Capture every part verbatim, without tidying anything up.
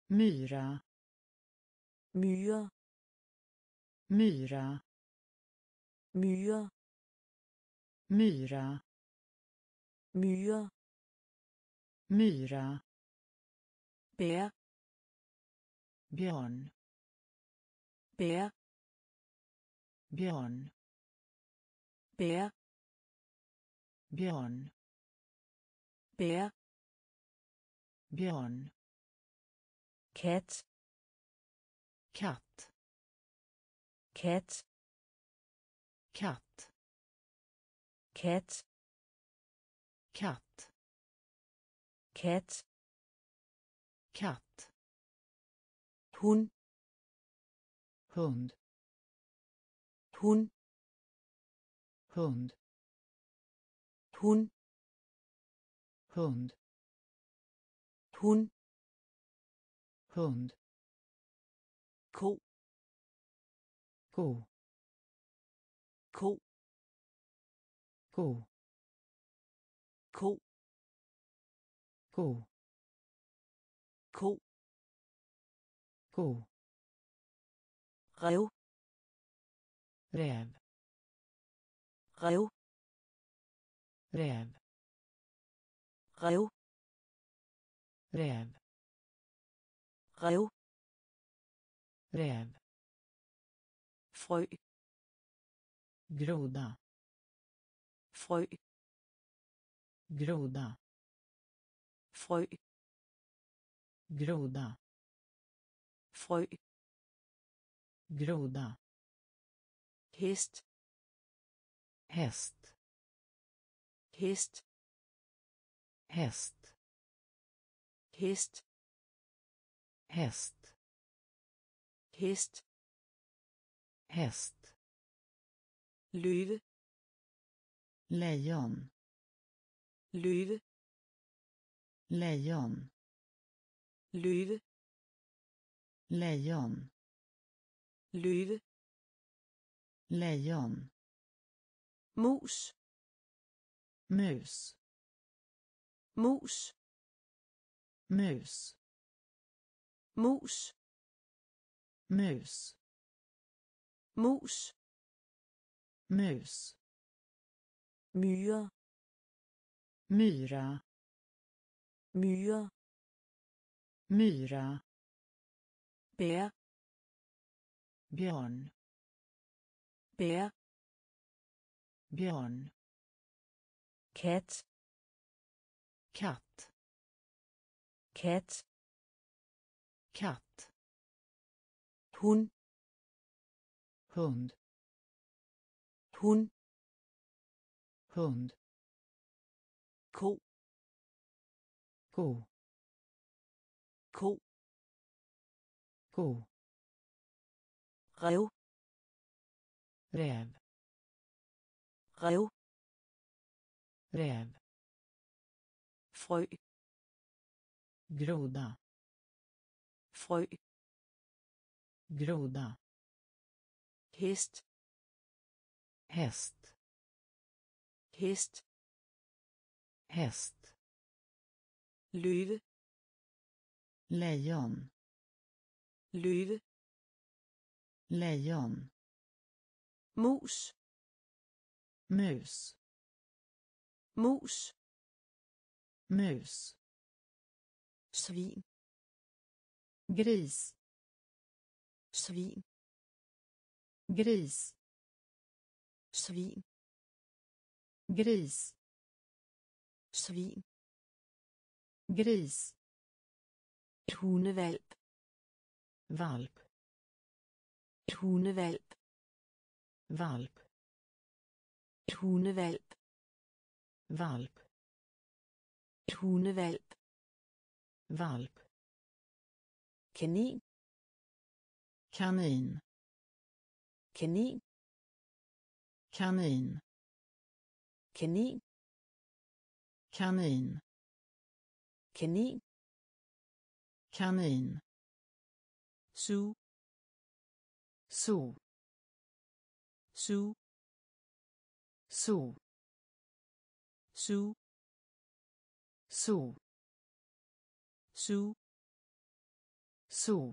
myra, myre, myra, myre, myra, myre, myra, bär, björn, bär, björn, bär, björn, bär, björn, kat, katt, kat, katt, kat, katt, kat, katt, hund, hund, hund, hund, hund, hund, hund, hund, ko, ko, ko, ko, ko, ko, ko, ko, rev, räv, rev, räv, rev, räv, rev, räv, frø, groda, frø, groda, frø, groda, frø, groda, hest, häst, hest, häst, hest, häst, hest, häst, løve, lejon, løve, lejon, løve, lejon, løve, lejon, mus, mus, mus, mus, mus, mus, mus, mus, myre, myra, myre, myra, bär, björn, bär, björn, kat, katt, kat, katt, hund, hund, hund, hund, ko, ko, ko, ko, rev, räv, rev, räv, frø, groda, frø, groda, hest, häst, hest, häst, løve, lejon, løve, lejon, mus, mus, mus, mus, svin, gris, svin, gris, svin, gris, svin, gris, hundevalp, valp, hundevalp, valp, hundevalp, valp, hundevalp, valp, kanin, kanin, kanin, kanin, kanin, kanin, kanin, kanin, su, so, su, so, su, so, su, So.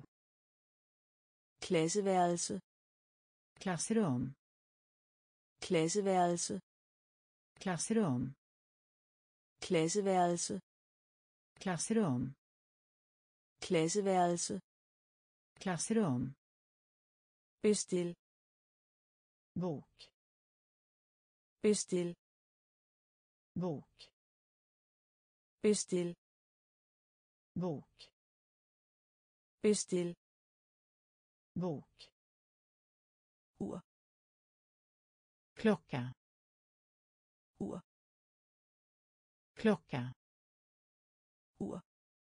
Klasseværelse. Klassrum. Klasseværelse. Klassrum. Klasseværelse. Klassrum. Klasseværelse. Klassrum. Bestil. Bok. Bestil. Bok. Bestil. Bok. Bestil. Bok. Ur. Klocka. Ur. Klocka. Ur.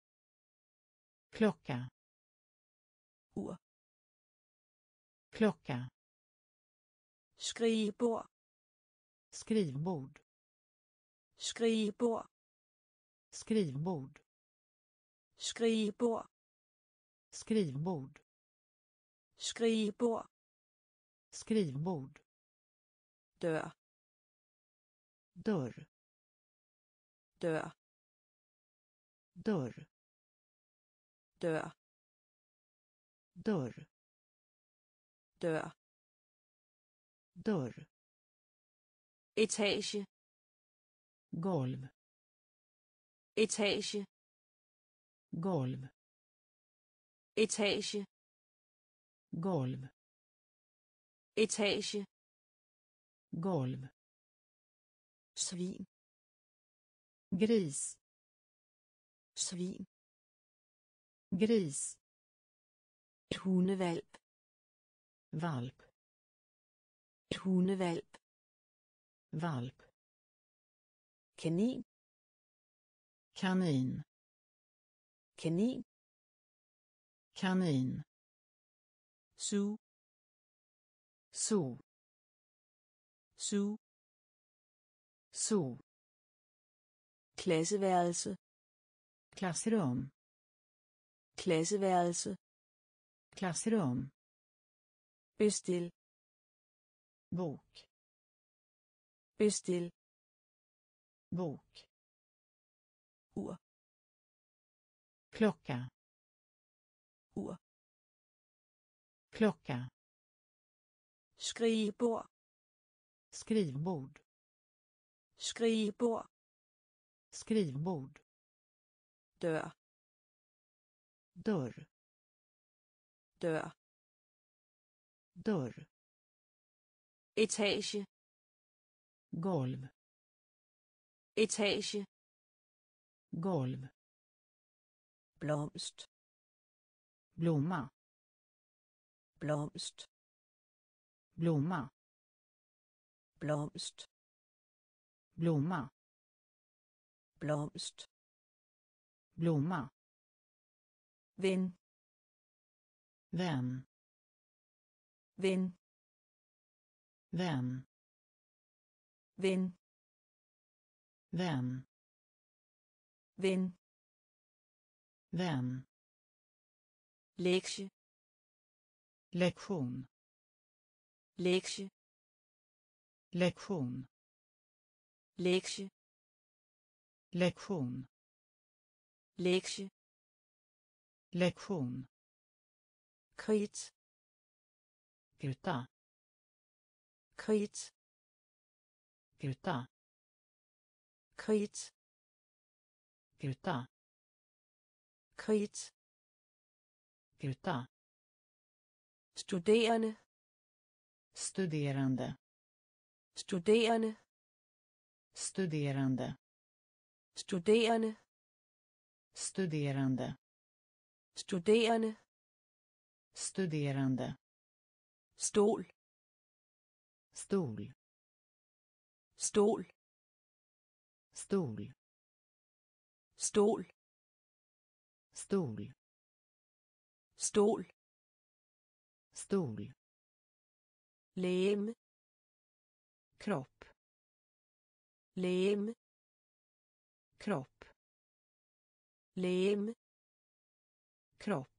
Klocka. Ur. Klocka. Skrivbord. Skrivbord. Skrivbord. Skrivbord. Skrivbord. Skrivbord. Skrivbord. Skrivbord. Dør. Dörr. Dør. Dörr. Dør. Dörr. Dør. Dörr. Etage. Golv. Etage. Golv. Etage. Golv. Etage. Golv. Svin. Gris. Svin. Gris. Hundevalp. Valp. Hundevalp. Valp. Kanin. Kanin. Kanin. Kanin. Su. So. Su. So. Klasseværelse. Klassrum. Klasseværelse. Klassrum. Bestil. Bok. Bestil. Bok. Ur. Klocka. Ur. Klocka. Skrivbord. Skrivbord. Skrivbord. Skrivbord. Dør. Dörr. Dør. Dörr. Etage. Golv. Etage. Golv. Blomst. Blomma. Blomst. Blomma. Blomst. Blomma. Blomst. Blomma. Ven. Vän. Ven. Vän. Ven. Vän. Ven. Vän. Lektie. Lektion. Lektie. Lektion. Lektie. Lektion. Lektie. Lektion. Krit. Gruta. Krit. Gruta. Krit. Gruta. Krit. Gruta. Studerende. Studerande. Studerende. Studerande. Studerende. Studerande. Studerende. Studerande. Stol. Stol. Stol. Stol. Stol. Stol. Stol. Stol. Lem. Kropp. Lem. Kropp. Lem. Kropp.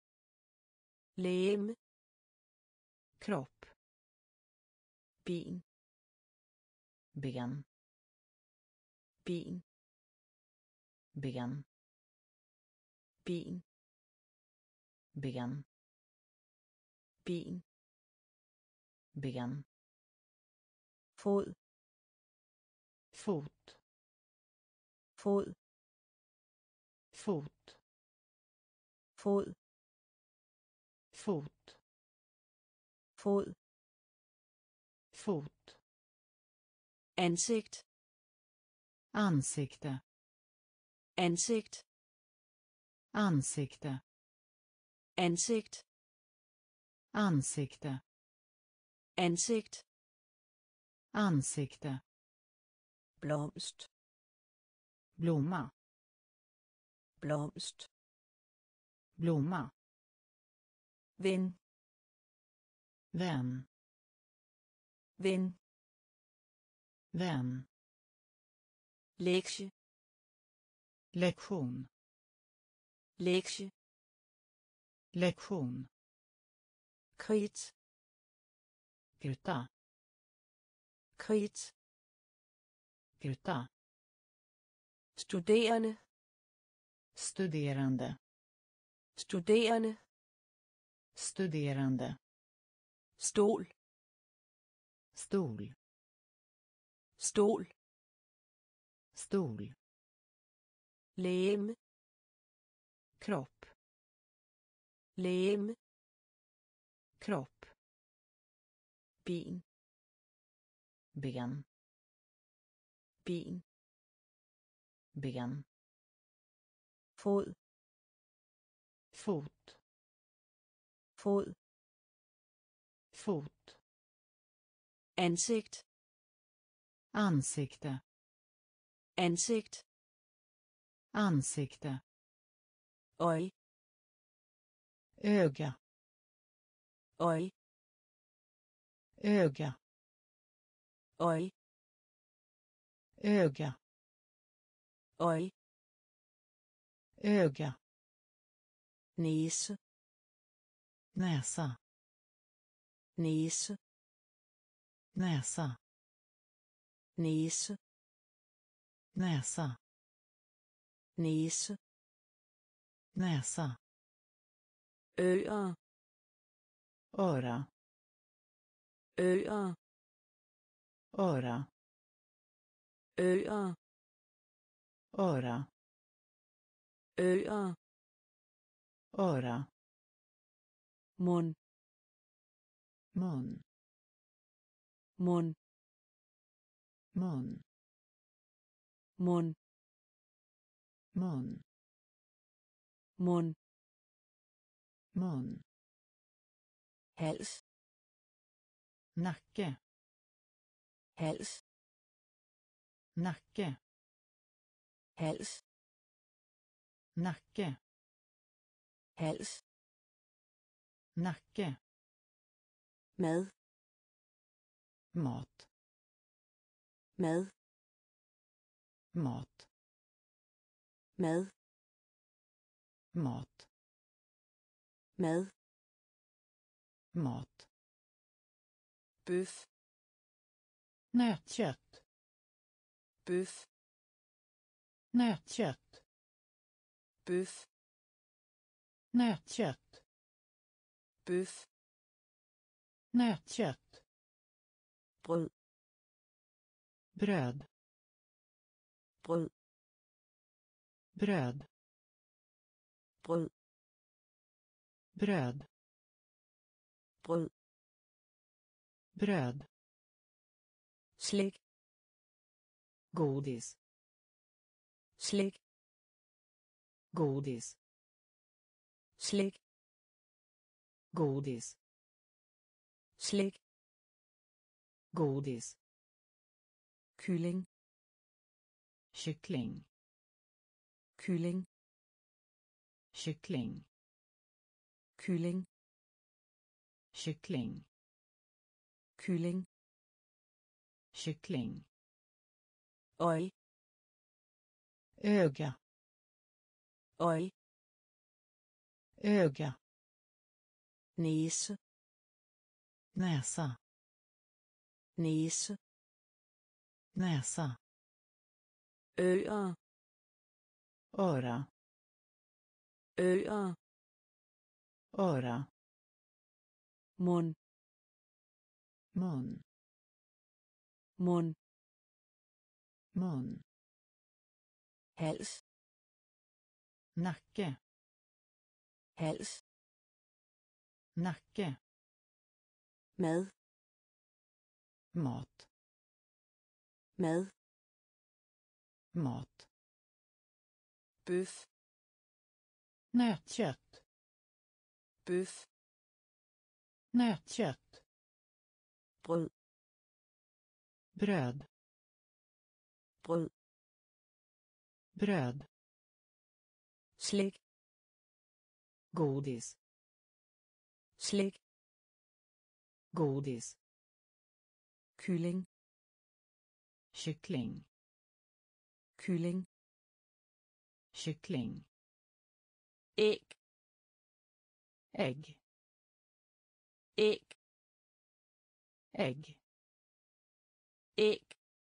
Lem. Kropp. Ben. Ben. Ben. Ben. Ben. ben, ben, ben, fod, fot, fod, fot, fod, fot, fod, fot, ansigt, ansikte, ansigt, ansikte, ansigt, ansikte, ansigt, ansikte, blomst, blomma, blomst, blomma, ven, vän, ven, vän, lektie, lektion, lektie, lektion, kridt, gruta, kridt, gruta, studerende, studerande, studerende, studerande, stol, stol, stol, stol, legeme, kropp, legeme, kropp, ben, ben, ben, ben, fod, fot, fod, fot, ansigt, ansikte, ansigt, ansikte, øje, öga, øje, öga, øje, öga, øje, öga, næse, näsa, næse, näsa, næse, näsa, næse, näsa, ører, öra, ører, öra, ører, öra, ører, öra, mund, mun, mund, mun, mund, mun, mund, mun, hals, nacke, hals, nacke, hals, nacke, hals, nacke, mad, mat, mad, mat, mad, mat, mad, mat, bøf, nötkött, bøf, nötkött, bøf, nötkött, bøf, nötkött, brød, bröd, brød, bröd, brød, bröd, brød, bröd, slik, godis, slik, godis, slik, godis, slik, godis, kylling, kyckling, kylling, kyckling, kylling, kyckling, kylling, kyckling, øje, öga, øje, öga, næse, näsa, næse, näsa, ører, öra, ører, öra, mun, mun, mun, mun, hals, nacke, hals, nacke, mad, mat, mad, mat, bøf, nötkött, bøf, nötkött, brød, bröd, brød, bröd, slik, godis, slik, godis, kylling, kyckling, kylling, kyckling, æg, ägg, æg, ägg, æg,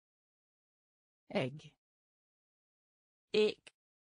ägg, æg,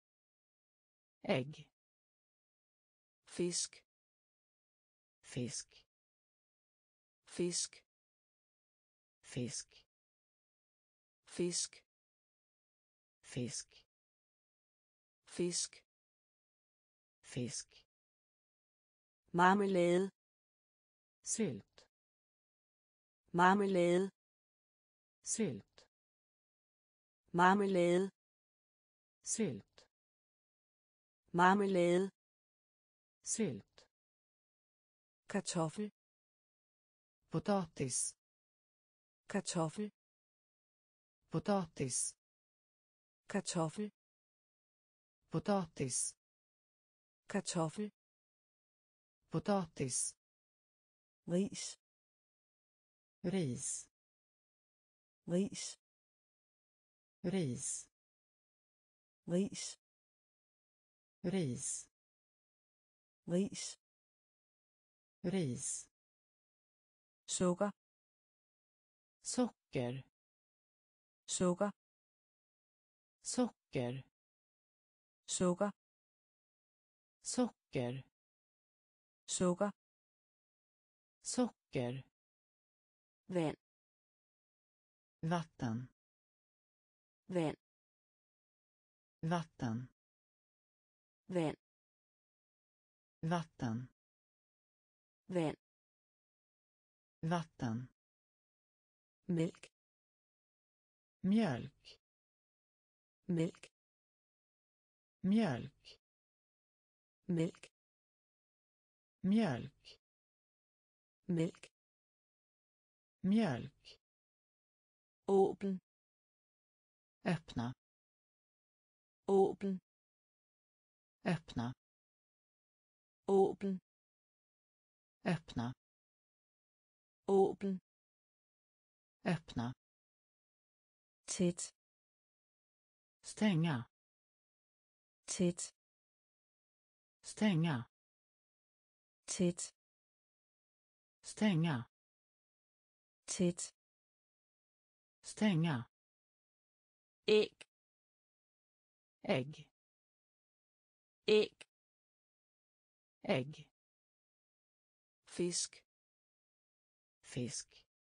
ägg, fisk, fisk, fisk, fisk, fisk, fisk, fisk, fisk, marmelade, sylt, marmelade, sylt, marmelade, sylt, marmelade, sylt, kartoffel, potatis, kartoffel, potatis, kartoffel, potatis, kartoffel, potatis, ris, ris, ris, ris, ris, ris, ris, ris, sukker, socker, sukker, socker, sukker, socker, sukker, socker, vand, vatten, vand, vatten, vand, vatten, vand, vatten, mælk, mjölk, mælk, mjölk, mælk, mjölk, mælk, mjölk, åbn, öppna, åbn, öppna, åbn, öppna, åbn, öppna, tæt, stänga, tæt, stänga, tæt, stänga, tæt, stänga, æg, ägg, æg, ägg, fisk, fisk,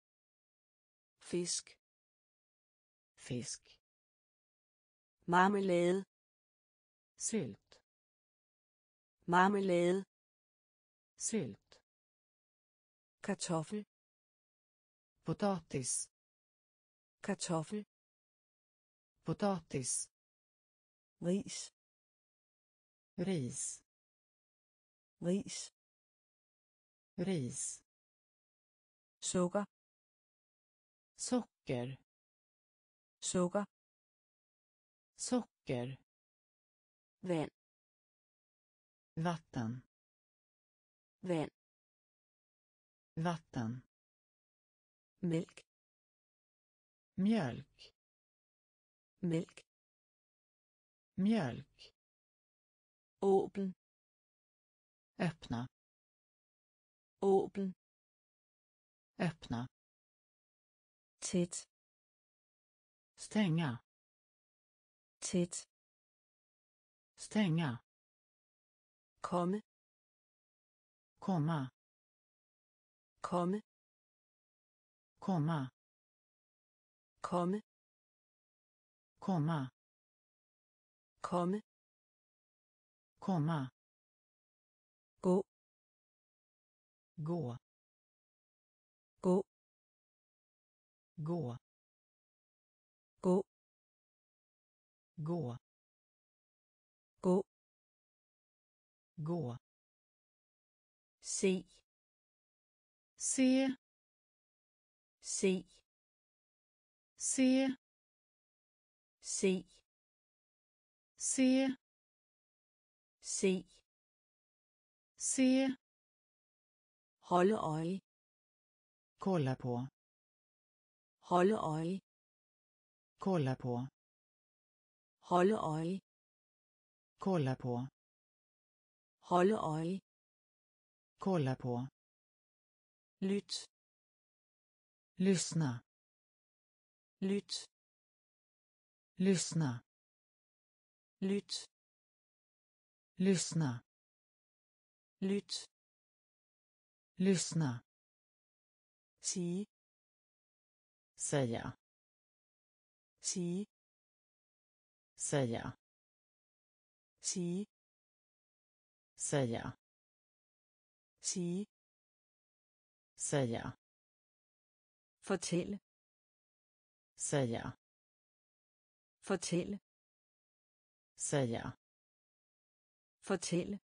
fisk, fisk, marmelade, sylt, marmelade, sylt, kartoffel, potatis, kartoffel, potatis, ris, ris, ris, ris, sukker, socker, sukker, socker, vand, vatten, vand, vatten, mælk, mjölk, mælk, mjölk, åbn, öppna, åbn, öppna, tæt, stänga, tæt, stänga, komme, komma, komme, komma, komme, komma, komme, komma, gå, gå, gå, gå, gå, gå, gå, gå, se, se, se, se, se, se, se, se, holde øje, kolla på, holde øje, kolla på, holde øje, kolla på, holde øje, kolla på, lyt, lyssna, lyt, lyssna, lyt, lyssna, lyt, lyssna, sige, säga, sige, säga, sige, säga, sige, säga, fortælle, säga, fortælle, säga, fortælle,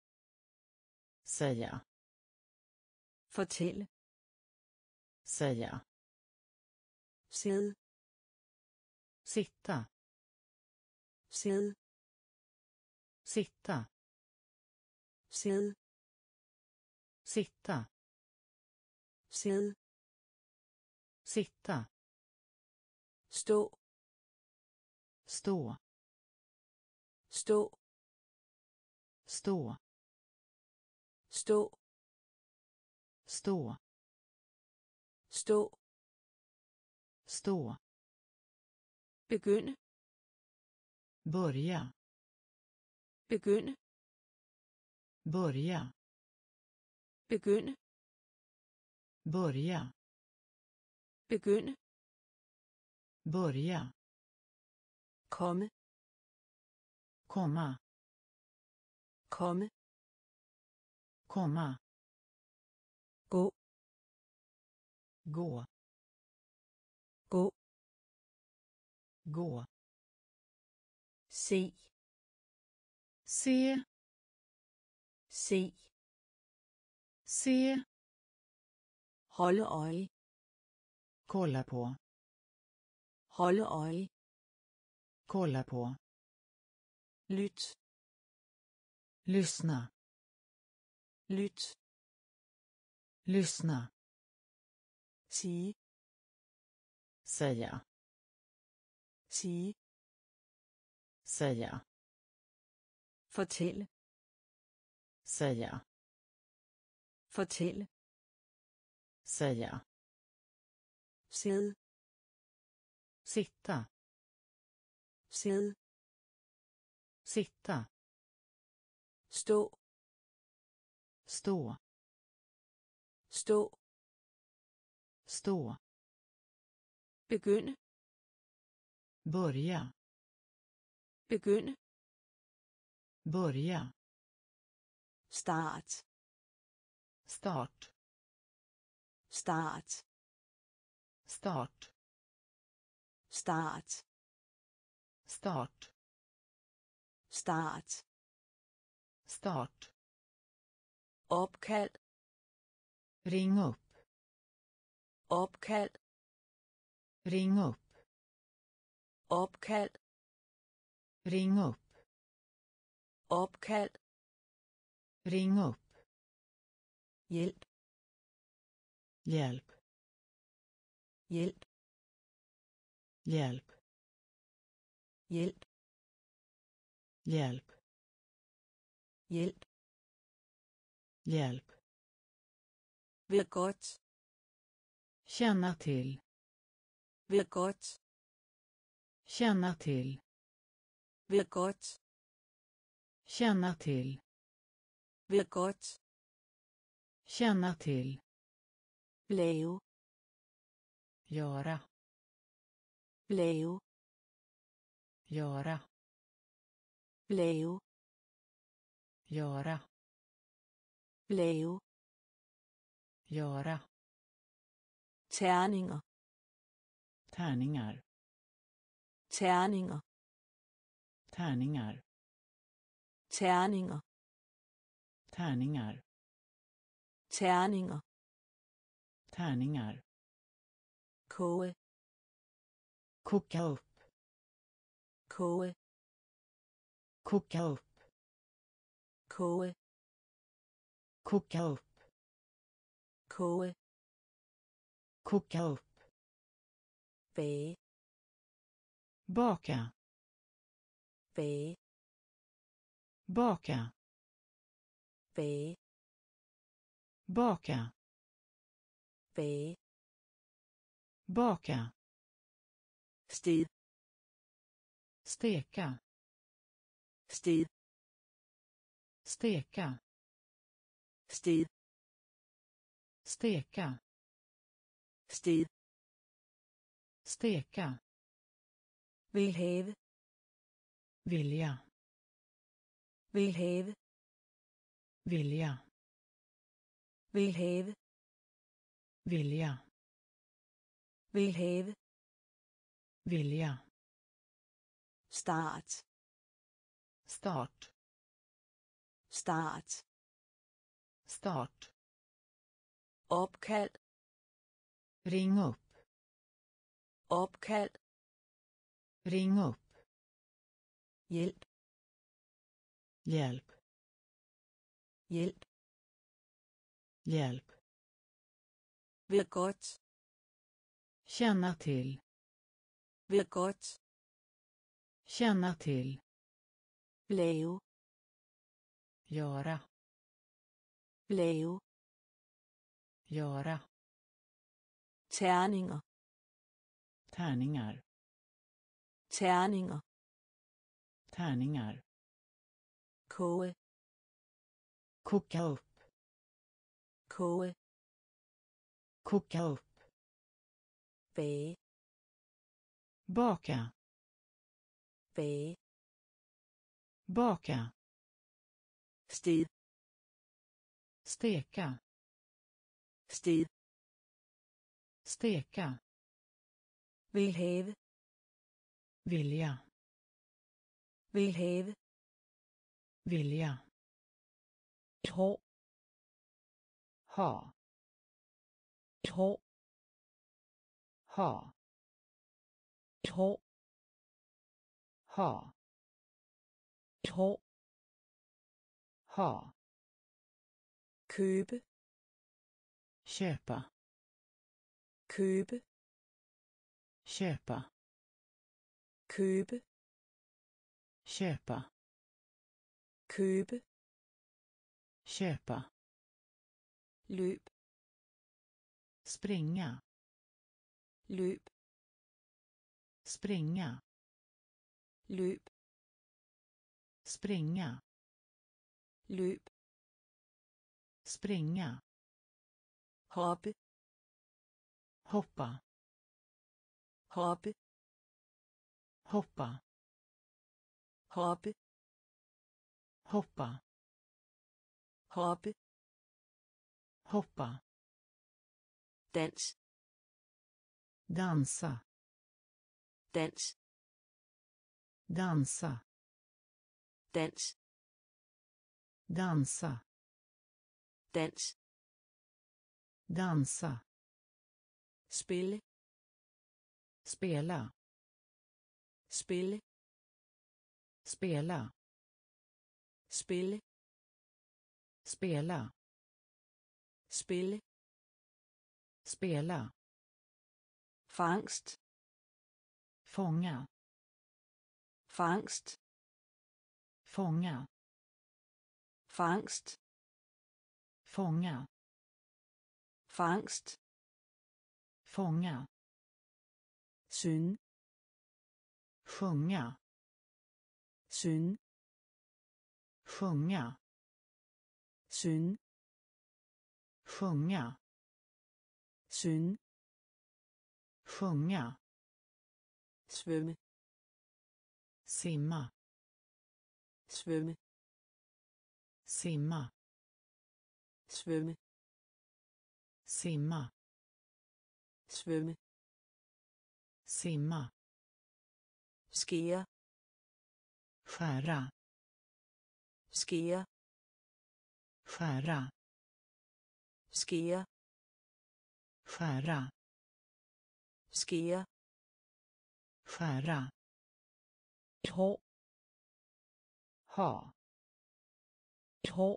säga, fortælle, säga, sidde, sitta, sidde, sitta, sidde, sitta, sidde, sitta, stå, stå, stå, stå, stå, stå, stå, stå, begynde, börja, begynde, börja, begynde, börja, begynde, börja, komme, komma, komme, komma, gå, gå, gå, gå, se, se, se, se, holde øje, kolla på, holde øje, kolla på, lyt, lyssna, lyt, lyssna, sige, säga, sige, säga, fortælle, säga, fortælle, säga, sidde, sitta, sidde, sitta, stå, stå, stå, stå, begynde, börja, begynde, börja, start, start, start, start, start, start, start, start, opkald, ring upp, opkald, ring upp, opkald, ring upp, opkald, ring upp, hjælp, hjälp, hjælp, hjälp, hjælp, hjälp, hjælp, hjälp, ved godt, känna till, ved godt, känna till, ved godt, känna till, ved godt, Känna till. lave, Göra. lave, Göra. lave, Göra. lave, Göra. terninger, Tärningar. terninger, Tärningar. terninger, Tärningar. terninger, Tärningar. koge, Koka upp. koge, Koka upp. koge, Koka upp. koge, Koka upp. bage, Baka. bage, Baka. bage, Baka. bage, Baka. sted, Steka. sted, Steka. sted, Steka. sted, Steka. vil have, Vilja. vil have, Vilja. vil have, Vilja. vil have, Vilja. start, Start. start, Start. opkald, Ring upp. opkald, Ring upp. hjælp, Hjälp. hjælp, Hjälp. vil godt, Känna till. vil godt, Känna till. lave, Göra. lave, Göra. terninger, Tärningar. terninger, Tärningar. koge, Koka upp. koge, Koka upp. bage, Baka. bage, Baka. sted, Steka. sted, Steka. vil have, Vilja. vil have, Vilja. et hår, Ha. et hår, Ha. et hår, Ha. et hår, Ha. købe, Köpa. købe, Köpa. købe, Köpa. købe, Köpa. løb, Springa. løb, Springa. løb, Springa. løb, Springa. hoppe, Hoppa. hoppe, Hoppa. hoppe, Hoppa. hoppe, Hoppa. dans, Dansa. dans, Dansa. dans, Dansa. dans, Dansa. spille, Spela. spille, Spela. spille, Spela. spille, Spela. fangst, Fånga. fangst, Fånga. fangst, Fånga. fangst, Fånga. synge, Sjunga. synge, Sjunga. synge, sjunga, synge, sjunga, svømme, simma, svømme, simma, svømme, simma, svømme, simma, skære, skära, skære, skära, skære, skära, skære, skära, et hår, ha, et hår,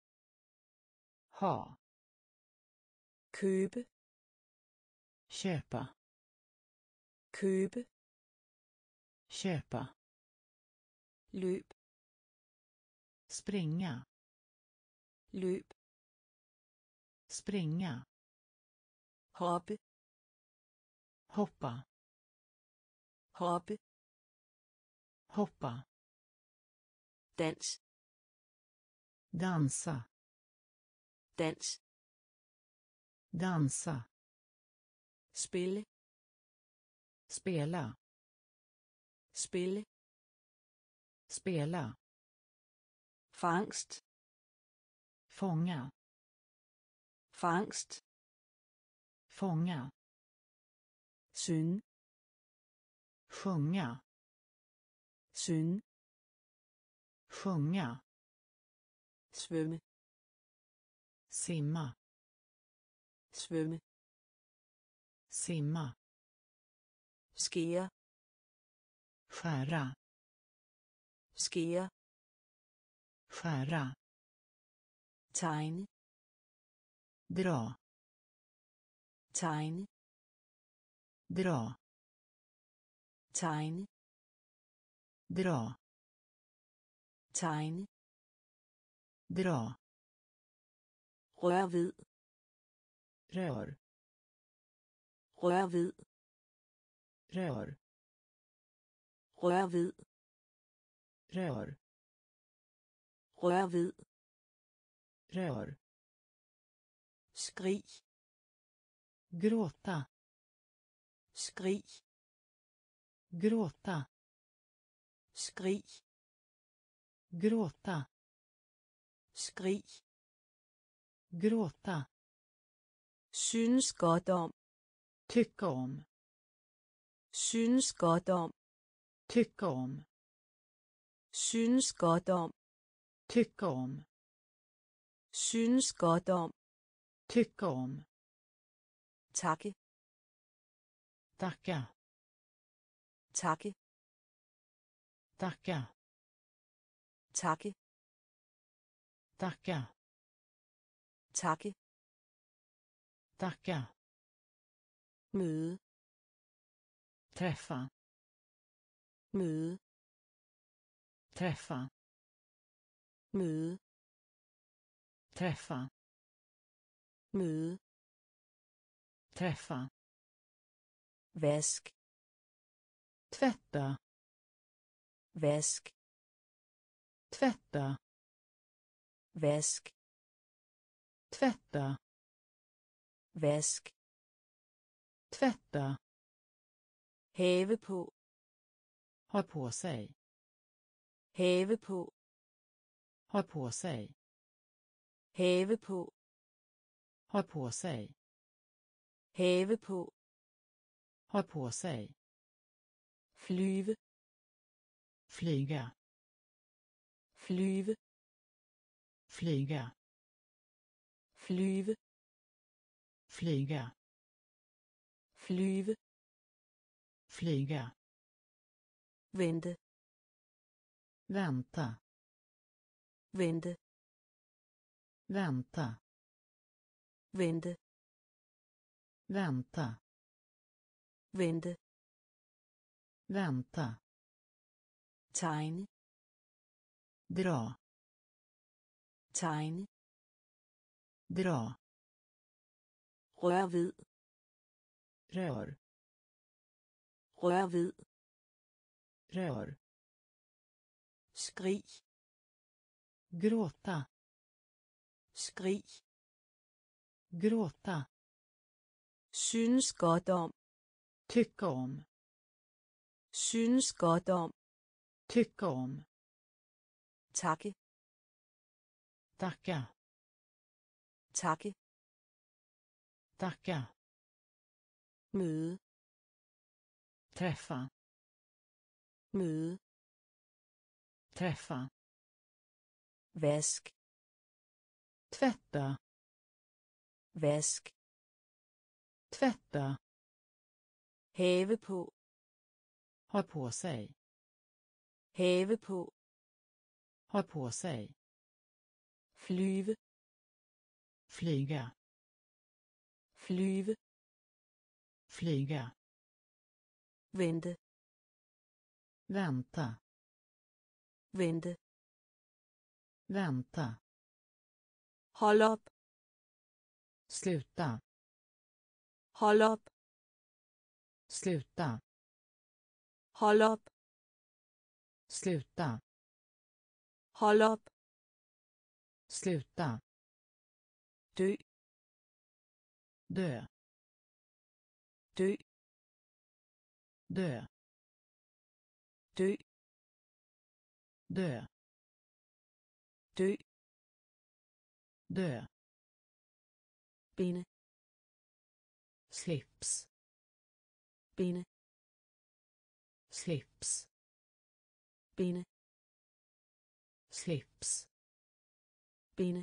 ha, købe, köpa, købe, köpa, løb, springa, løb, springa, hoppe, hoppa, hoppe, hoppa, dans, dansa, dans, dansa, spille, spela, spille, spela, fangst, fånga, fangst, fånga, synge, sjunga, synge, sjunga, svømme, simma, svømme, simma, skære, skära, skære, skära, tegne, dra, tegne, dra, tegne, dra, tegne, dra, rør ved, rör, rør ved, rör, rør ved, rör, rør ved, rör, skrig, gråta, skrig, gråta, skrig, gråta, skrig, gråta, synes godt om, tycka om, synes godt om, tycka om, synes godt om, tycka om, synes godt om, tycka om, takke, tacka, takke, tacka, takke, tacka, takke, tacka, møde, träffa, møde, träffa, møde, träffa, møde, träffa, vask, tvätta, vask, tvätta, vask, tvätta, vask, tvätta, have på, ha på sig, have på, ha på sig, have på, ha på sig, have på, ha på sig, flyve, flyga, flyve, flyga, flyve, flyga, flyve, flyga, vente, vänta, vente, vänta, vente, vänta, vente, vänta, tegne, dra, tegne, dra, rør ved, rör, rør ved, rör, skrig, gråta, skrig, Gråta. Synes godt om. Tycka om. Synes godt om. Tycka om. Takke. Tacka. Takke. Tacka. Møde. Träffa. Møde. Träffa. Vask. Tvätta. Vask. Tvätta. Have på. Ha på sig. Have på. Ha på sig. Flyve. Flyga. Flyve. Flyga. Vente. Vänta. Vente. Vänta. Hold op. Sluta. Hold op. Sluta. Hold op. Sluta. Hold op. Sluta. Dø. Dö. Dø. Dö. Dø. Dö. Dø. Dö. Binde. Slips. Binde. Slips. Binde. Slips. Binde.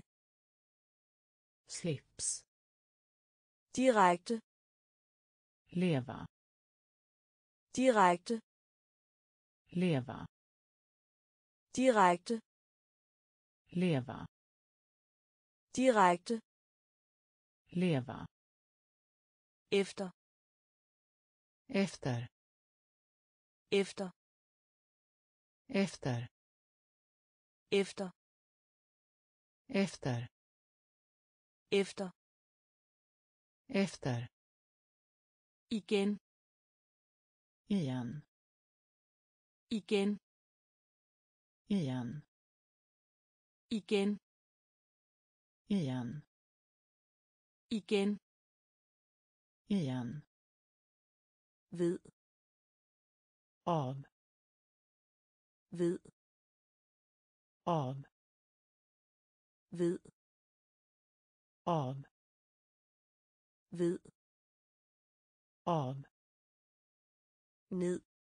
Slips. Direkte. Leva. Direkte. Leva. Direkte. Leva. Direkte. Leva. Efter. Efter. Efter. Efter. Efter. Efter. Efter. Efter. Igen. Igen. Igen. Igen. Igen. Igen. Igen. Igen. Ved. Av. Ved. Av. Ved. Av. Ved. Av. Ned.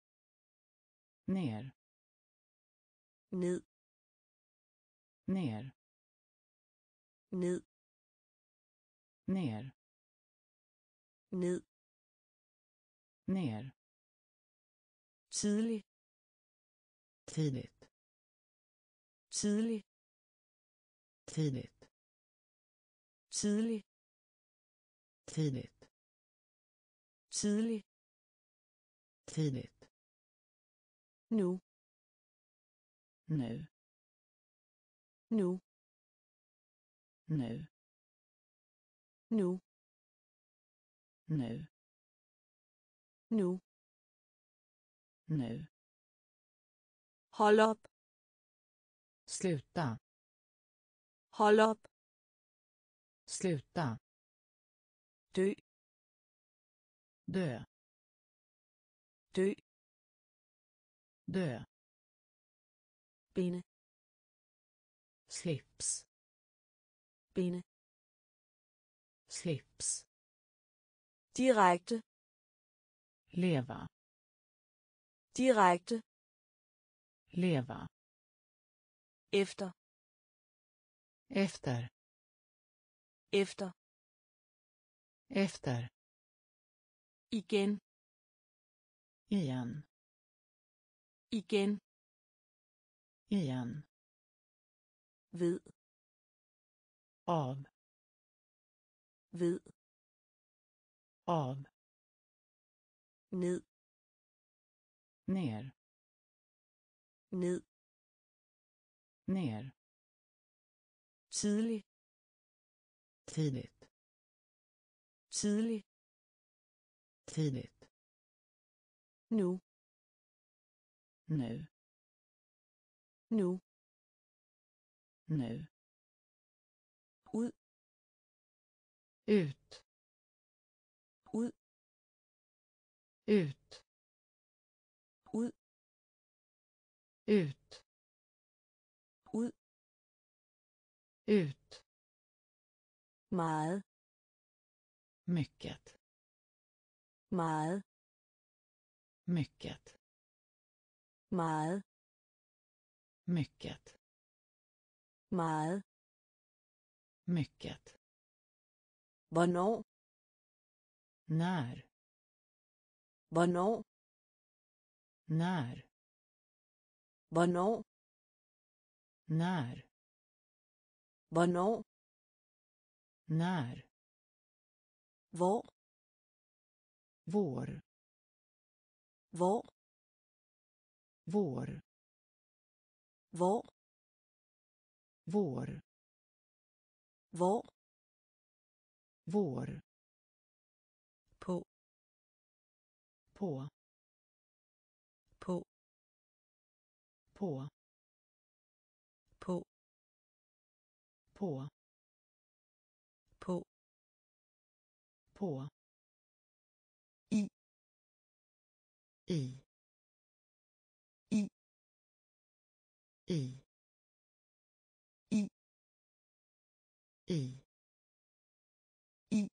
Ner. Ned. Ner. Ned. Ner. Ned. Ner. Tidlig. Tidigt. Tidlig. Tidigt. Tidlig. Tidigt. Tidlig. Tidigt. Nu. Nu. Nu. Nu. Nu. Nu. Nu. Nu. Hold op. Sluta. Hold op. Sluta. Dø. Dö. Dø. Dö. Binde. Slips. Binde. Slips. Direkte. Leva. Direkte. Leva. Efter. Efter. Efter. Efter. Igen. Igen. Igen. Igen. Ved. Av. Ved. Av. Ned. Ner. Ned. Ner. Tidlig. Tidigt. Tidlig. Tidigt. Nu. Nu. Nu. Nu. Ud. ut, ud, ut, ud, ut, ud, ut, meget, mycket, meget, mycket, meget, mycket, meget, mycket, hvornår, när, hvornår, när, hvornår, när, hvornår, när, hvor, vår, hvor, vår, hvor, vår, hvor, vår, på, på, på, på, på, på, på, på, i, i, i, i, i, i, i,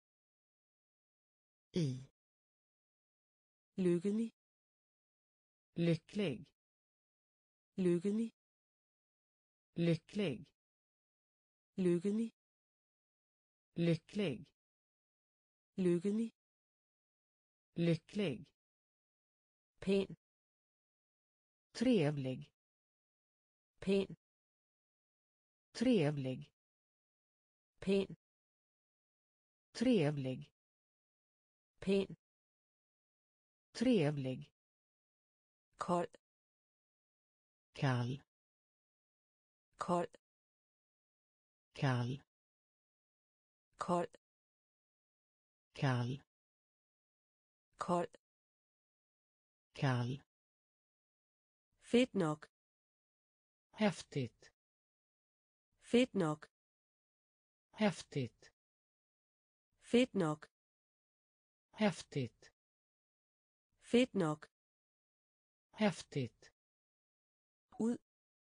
i, lykkelig, lycklig, lykkelig, lycklig, lykkelig, lycklig, lykkelig, lycklig, pæn, trevlig, pæn, trevlig, pæn, trevlig, pæn, trevlig, kold, kall, kold, kall, kold, kall, kold, kall, fedt nok, häftigt, fedt nok, häftigt, fedt nok, häftigt, fedt nok, häftigt, ud,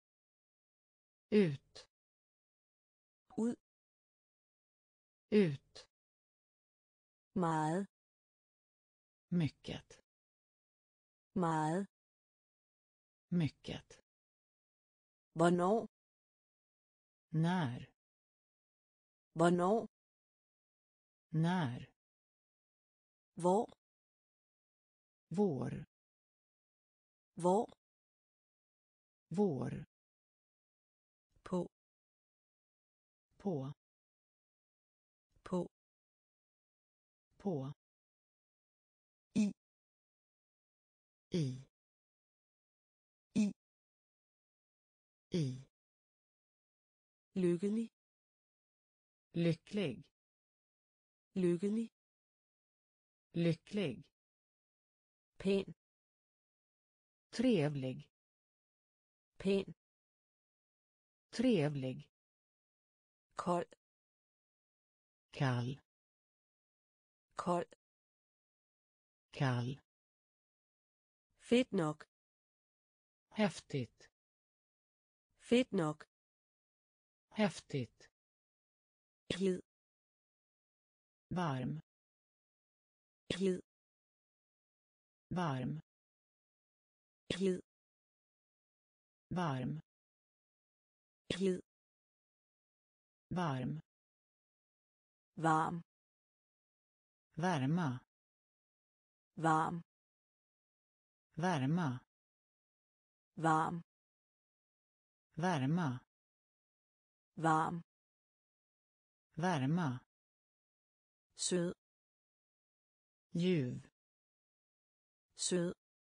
ut, ud, ut, meget, mycket, meget, mycket, hvornår, när, hvornår, när, hvor, vår, hvor, vår, på, på, på, på, i, i, i, i, lykkelig, lycklig, lykkelig, lycklig, pæn, trevlig, pæn, trevlig, kold, kall, kold, kall, fedt nok, häftigt, fedt nok, häftigt, glid, varm, glid, varm, glid, varm, glid, varm, varm, värma, varm, värma, varm, värma, varm, värma, sød, ljuv, sød,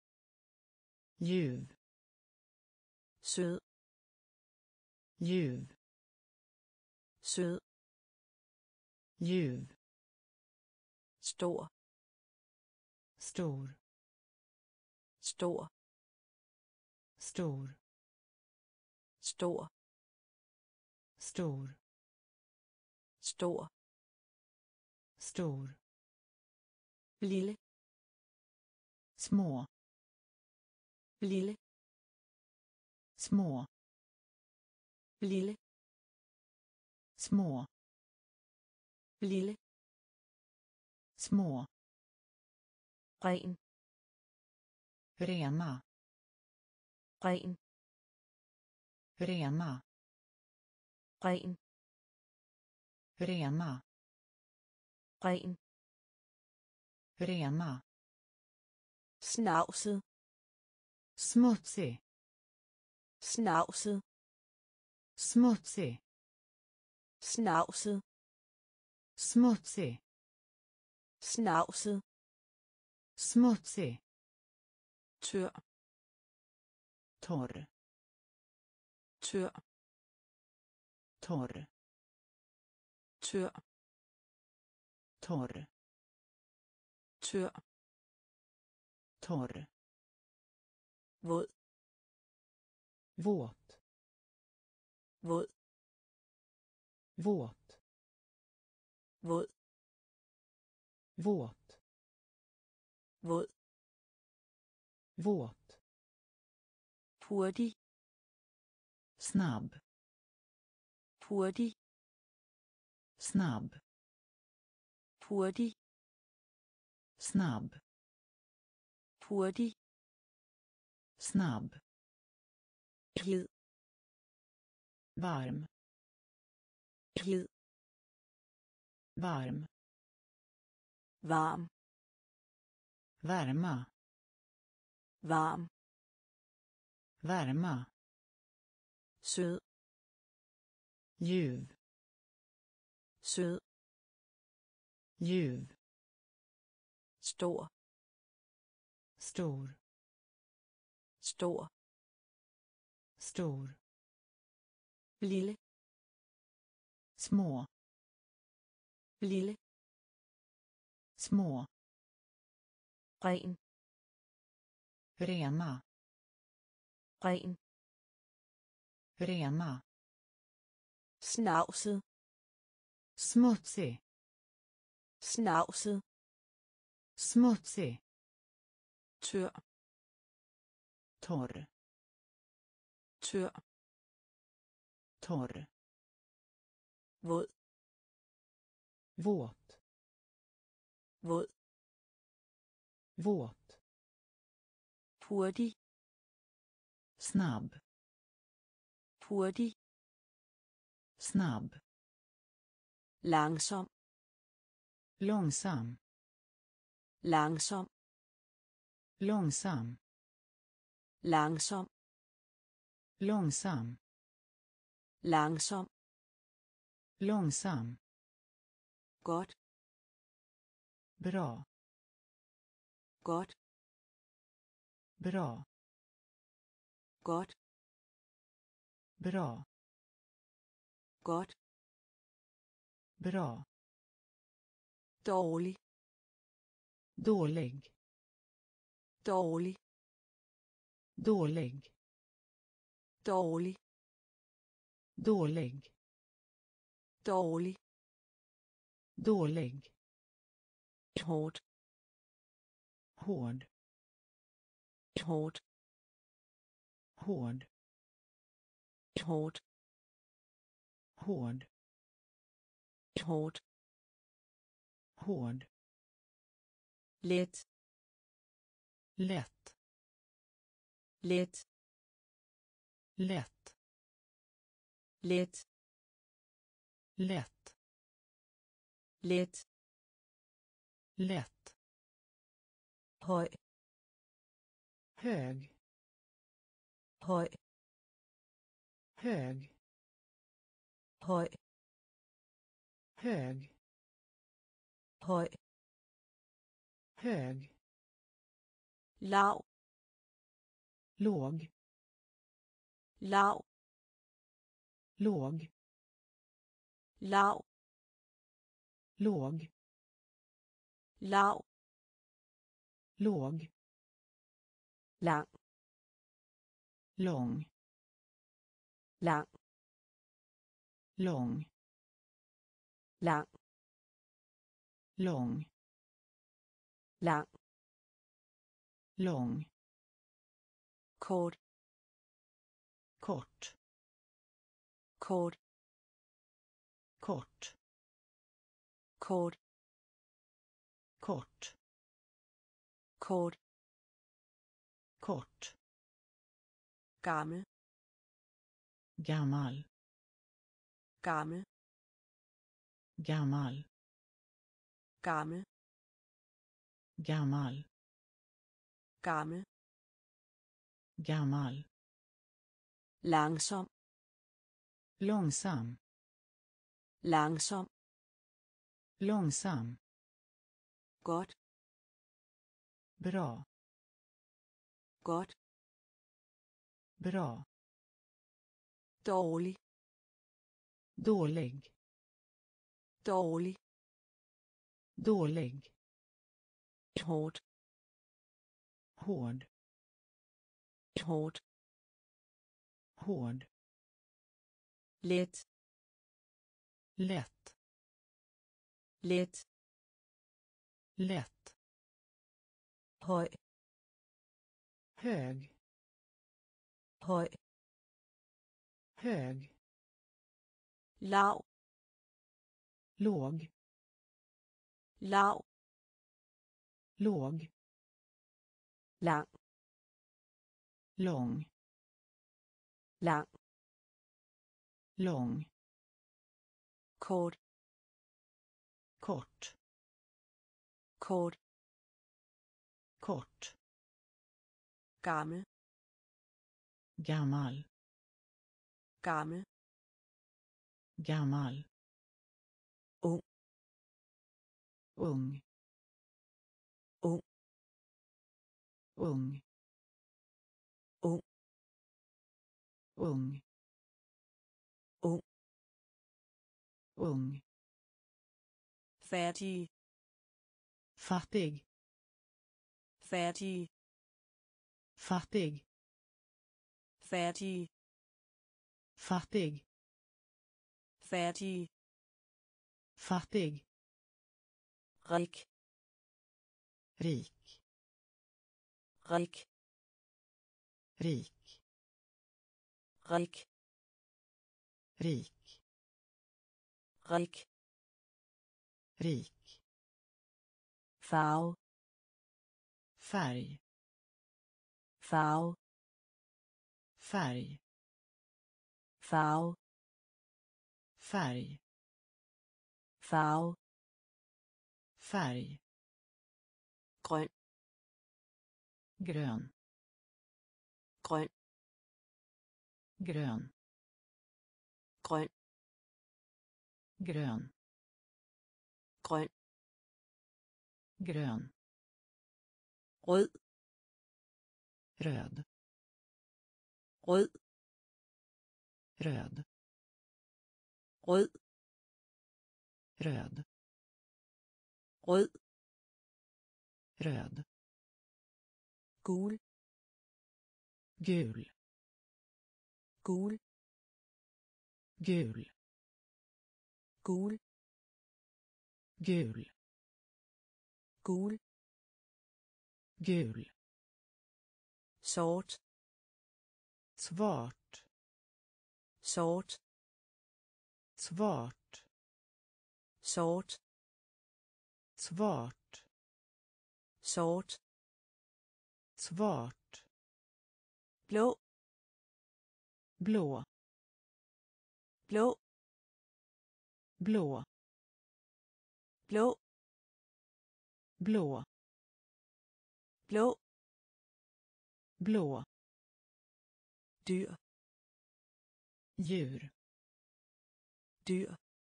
ljuv, sød, ljuv, sød, ljuv, stor, stor, stor, stor, stor, stor, stor, stor, lille, små, lille, små, lille, små, lille, små, ren, rena, ren, rena, ren, rena, ren, rena, snavset, smutsig, snavset, smutsig, snavset, smutsig, snavset, smutsig, tør, torr, tør, torr, tør, torr, tør, torr, våd, våt, våd, våt, våd, våt, våd, våt, hurtig, snabb, hurtig, snabb, hurtig, snabb, hurtig, snabb, hed, varm, hed, varm, varm, värma, varm, värma, sød, ljuv, sød, ljuv, stor, stor, stor, stor, lille, små, lille, små, ren, rena, ren, rena, snavset, smutsig, snavset, smutsig, tør, torr, tør, torr, våd, våt, våd, våt, hurtig, snabb, hurtig, snabb, langsom, långsam, langsom, långsam, langsom, långsam, langsom, långsam, godt, bra, godt, bra, godt, bra, godt, bra, dårlig, dålig, dårlig, dålig, dårlig, dålig, dårlig, dålig, hårdt, hård, hårdt, hård, hårdt, hård, hårdt, hård, let, lätt, let, lätt, let, lätt, let, lätt, høj, hög, høj, hög, høj, hög, høj, hög, lav, låg, lav, låg, lav, låg, lav, låg, lang, lång, lang, lång, lang, lång, lang, lång, kort, kort, kort, kort, kort, kort, kort, kort, gammel, gammal, gammel, gammal, gammel, gammal, gammel, gammal, langsom, långsam, langsom, långsam, godt, bra, godt, bra, dårlig, dålig, dårlig, dålig, hårdt, hård, hårdt, hård, let, lätt, let, lätt, høj, hög, høj, hög, lav, låg, lav, låg, lang, lång, lang, lång, kort, kort, kort, kort, gammel, gammal, gammel, gammal, ung, ung, ung, ung, ung, ung, ung, ung, færdig, fattig, færdig, fattig, færdig, fattig, færdig, fattig, rik, rik, rik, rik, rik, rik, rik, rik, farve, färg, farve, färg, farve, färg, farve, färg, grøn, grön, grøn, grön, grøn, grön, grøn, grön, rød, röd, rød, röd, rød, röd, rød, röd, gul, gul, gul, gul, gul, gul, gul, gul, sort, svart, sort, svart, sort, svart, sort, svart, blå, blå, blå, blå, blå, blå, blå, blå, dyr, djur, dyr,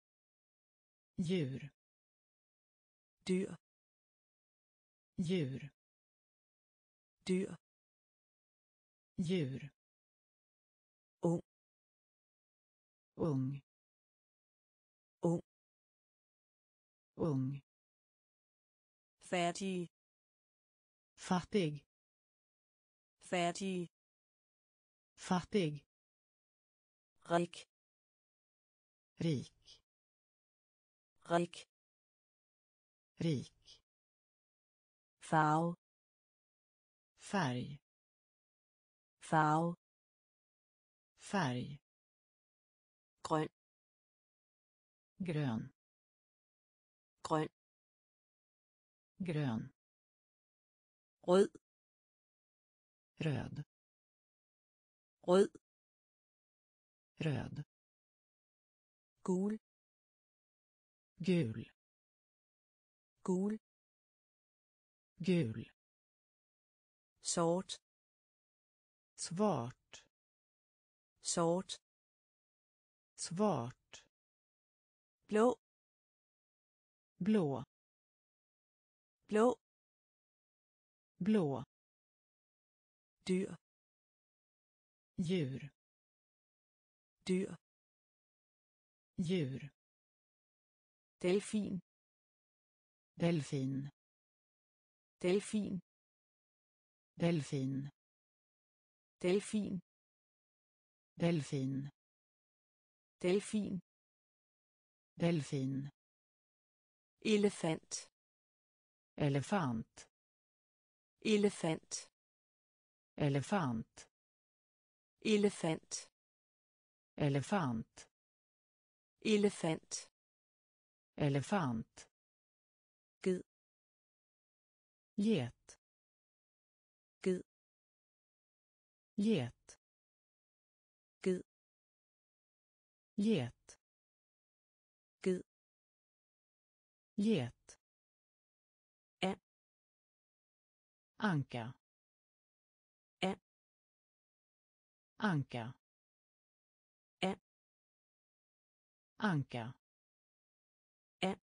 djur, dyr, djur, dyr, djur, ung, ung, ung, ung, færdig, fattig, færdig, fattig, rik, rik, rik, rik, farve, färg, farve, färg, grøn, grön, grøn, grön, rød, röd, rød, röd, gul, gul, gul, gul, sort, svart, sort, svart, blå, blå, blå, blå, dyr, djur, dyr, djur, delfin, delfin, delfin, delfin, delfin, delfin, delfin, delfin, elefant, elefant, elefant, elefant, elefant, elefant, elefant, elefant, ged, get, ged, get, ged, get, ged, get, Ä. anka, Ä. anka, Ä. anka, Ä.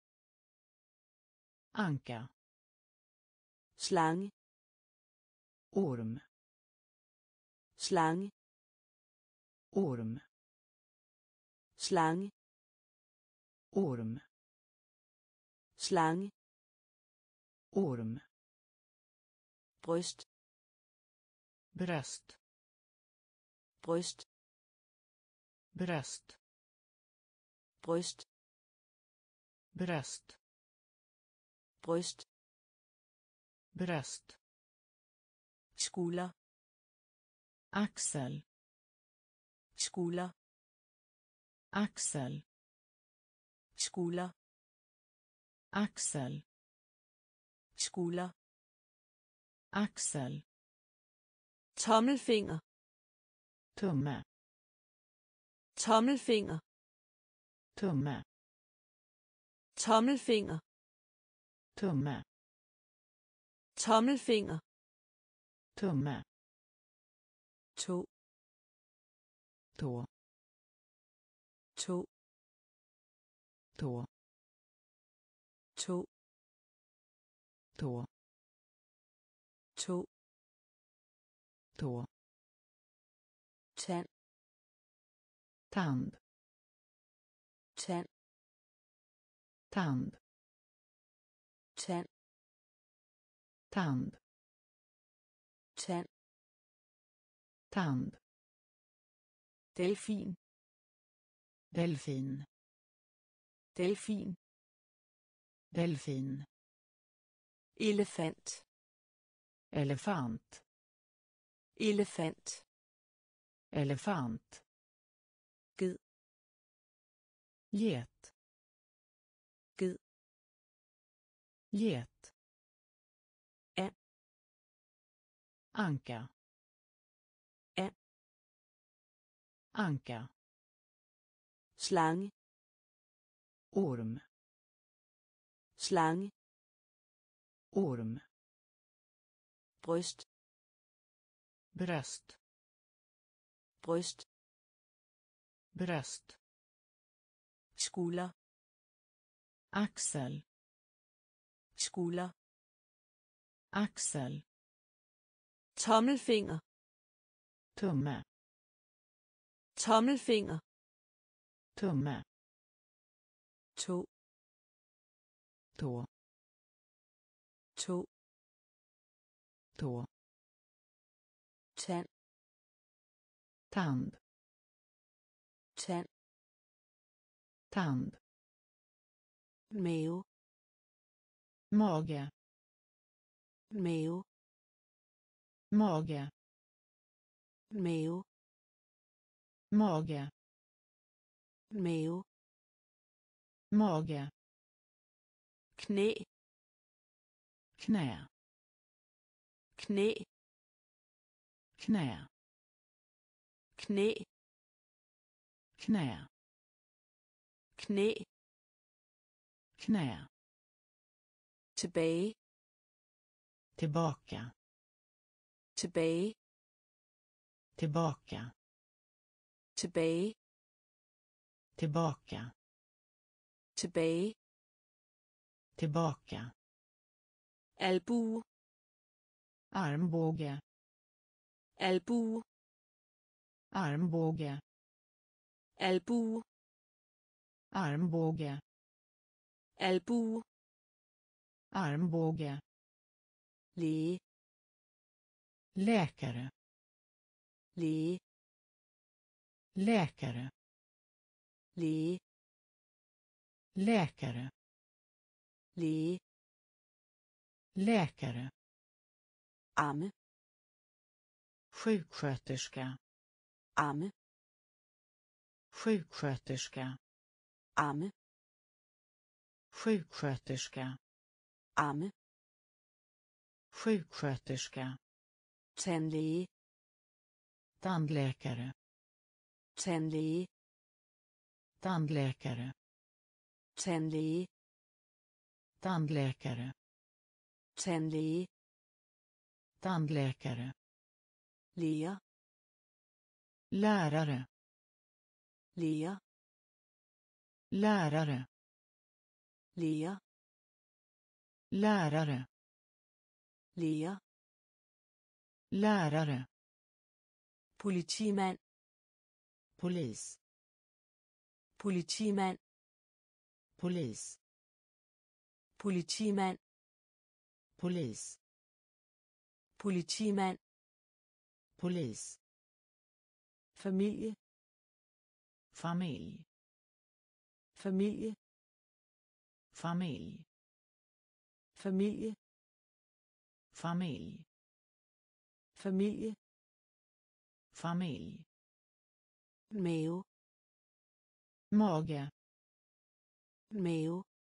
anka, slange, orm, slange, orm, slange, orm, slange, orm, bryst, bröst, bryst, bröst, bryst, bröst, bryst, bröst, skulder, axel, skulder, axel, skulder, axel, skulder, axel, tommelfinger, tumme, tommelfinger, tumme, tommelfinger, tumme, tommelfinger, tumme, to, tå, to, tå, to, tå, to, tå, tand, tand, tand, tand, tand, tand, tand, tand, delfin, delfin, delfin, delfin, elefant, elefant, elefant, elefant, ged, get, ged, get, Ä. anka, Ä. anka, slange, orm, slange, orm, bryst, bröst, bryst, bröst, skulder, axel, skulder, axel, tommelfinger, tumme, tommelfinger, tumme, to, tå, to, tå, tand, tand, tand, tand, mave, mage, mave, mage, mave, mage, mave, mage, knæ, knä, knæ, knä, knæ, knä, knæ, knä, tilbage, tillbaka, tilbage, tillbaka, tilbage, tillbaka, tilbage, tillbaka, albue, armbåge, albue, armbåge, albue, armbåge, albue, armbåge, læge, läkare, læge, läkare, læge, läkare, læge, läkare, amme, sjuksköterska, amme, sjuksköterska, amme, sjuksköterska, amme, sjuksköterska, tandlæge, tandläkare, tandlæge, tandläkare, tandlæge, tandläkare, tandlæge, tandläkare, læger, lärare, læger, lärare, læger, lärare, læger, lärare, politimand, polis, politimand, polis, politimand, polis, politimand, polis, familie, familj, familie, familj, familie, familj, familie, familj, mave, mage, mave,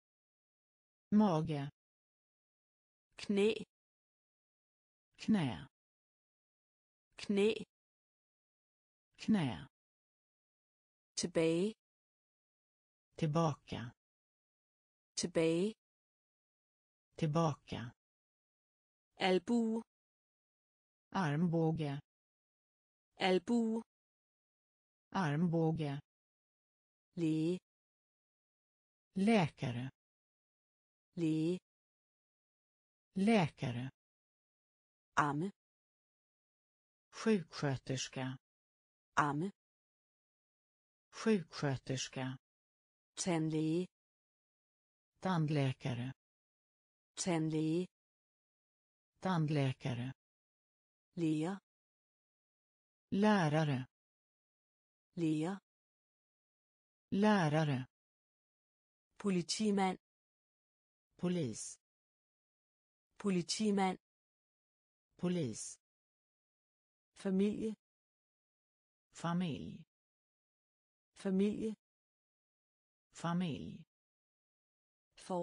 mage, knæ, knä, knæ, knä, tilbage, tillbaka, tilbage, tillbaka, albue, armbåge, albue, armbåge, læge, läkare, læge, läkare, amme, sjuksköterska, amme, sjuksköterska, tandlæge, tandläkare, tandlæge, tandläkare, læger, lärare, læger, lärare, politimand, polis, politimand, polis, familie, familj, familie, familj, får,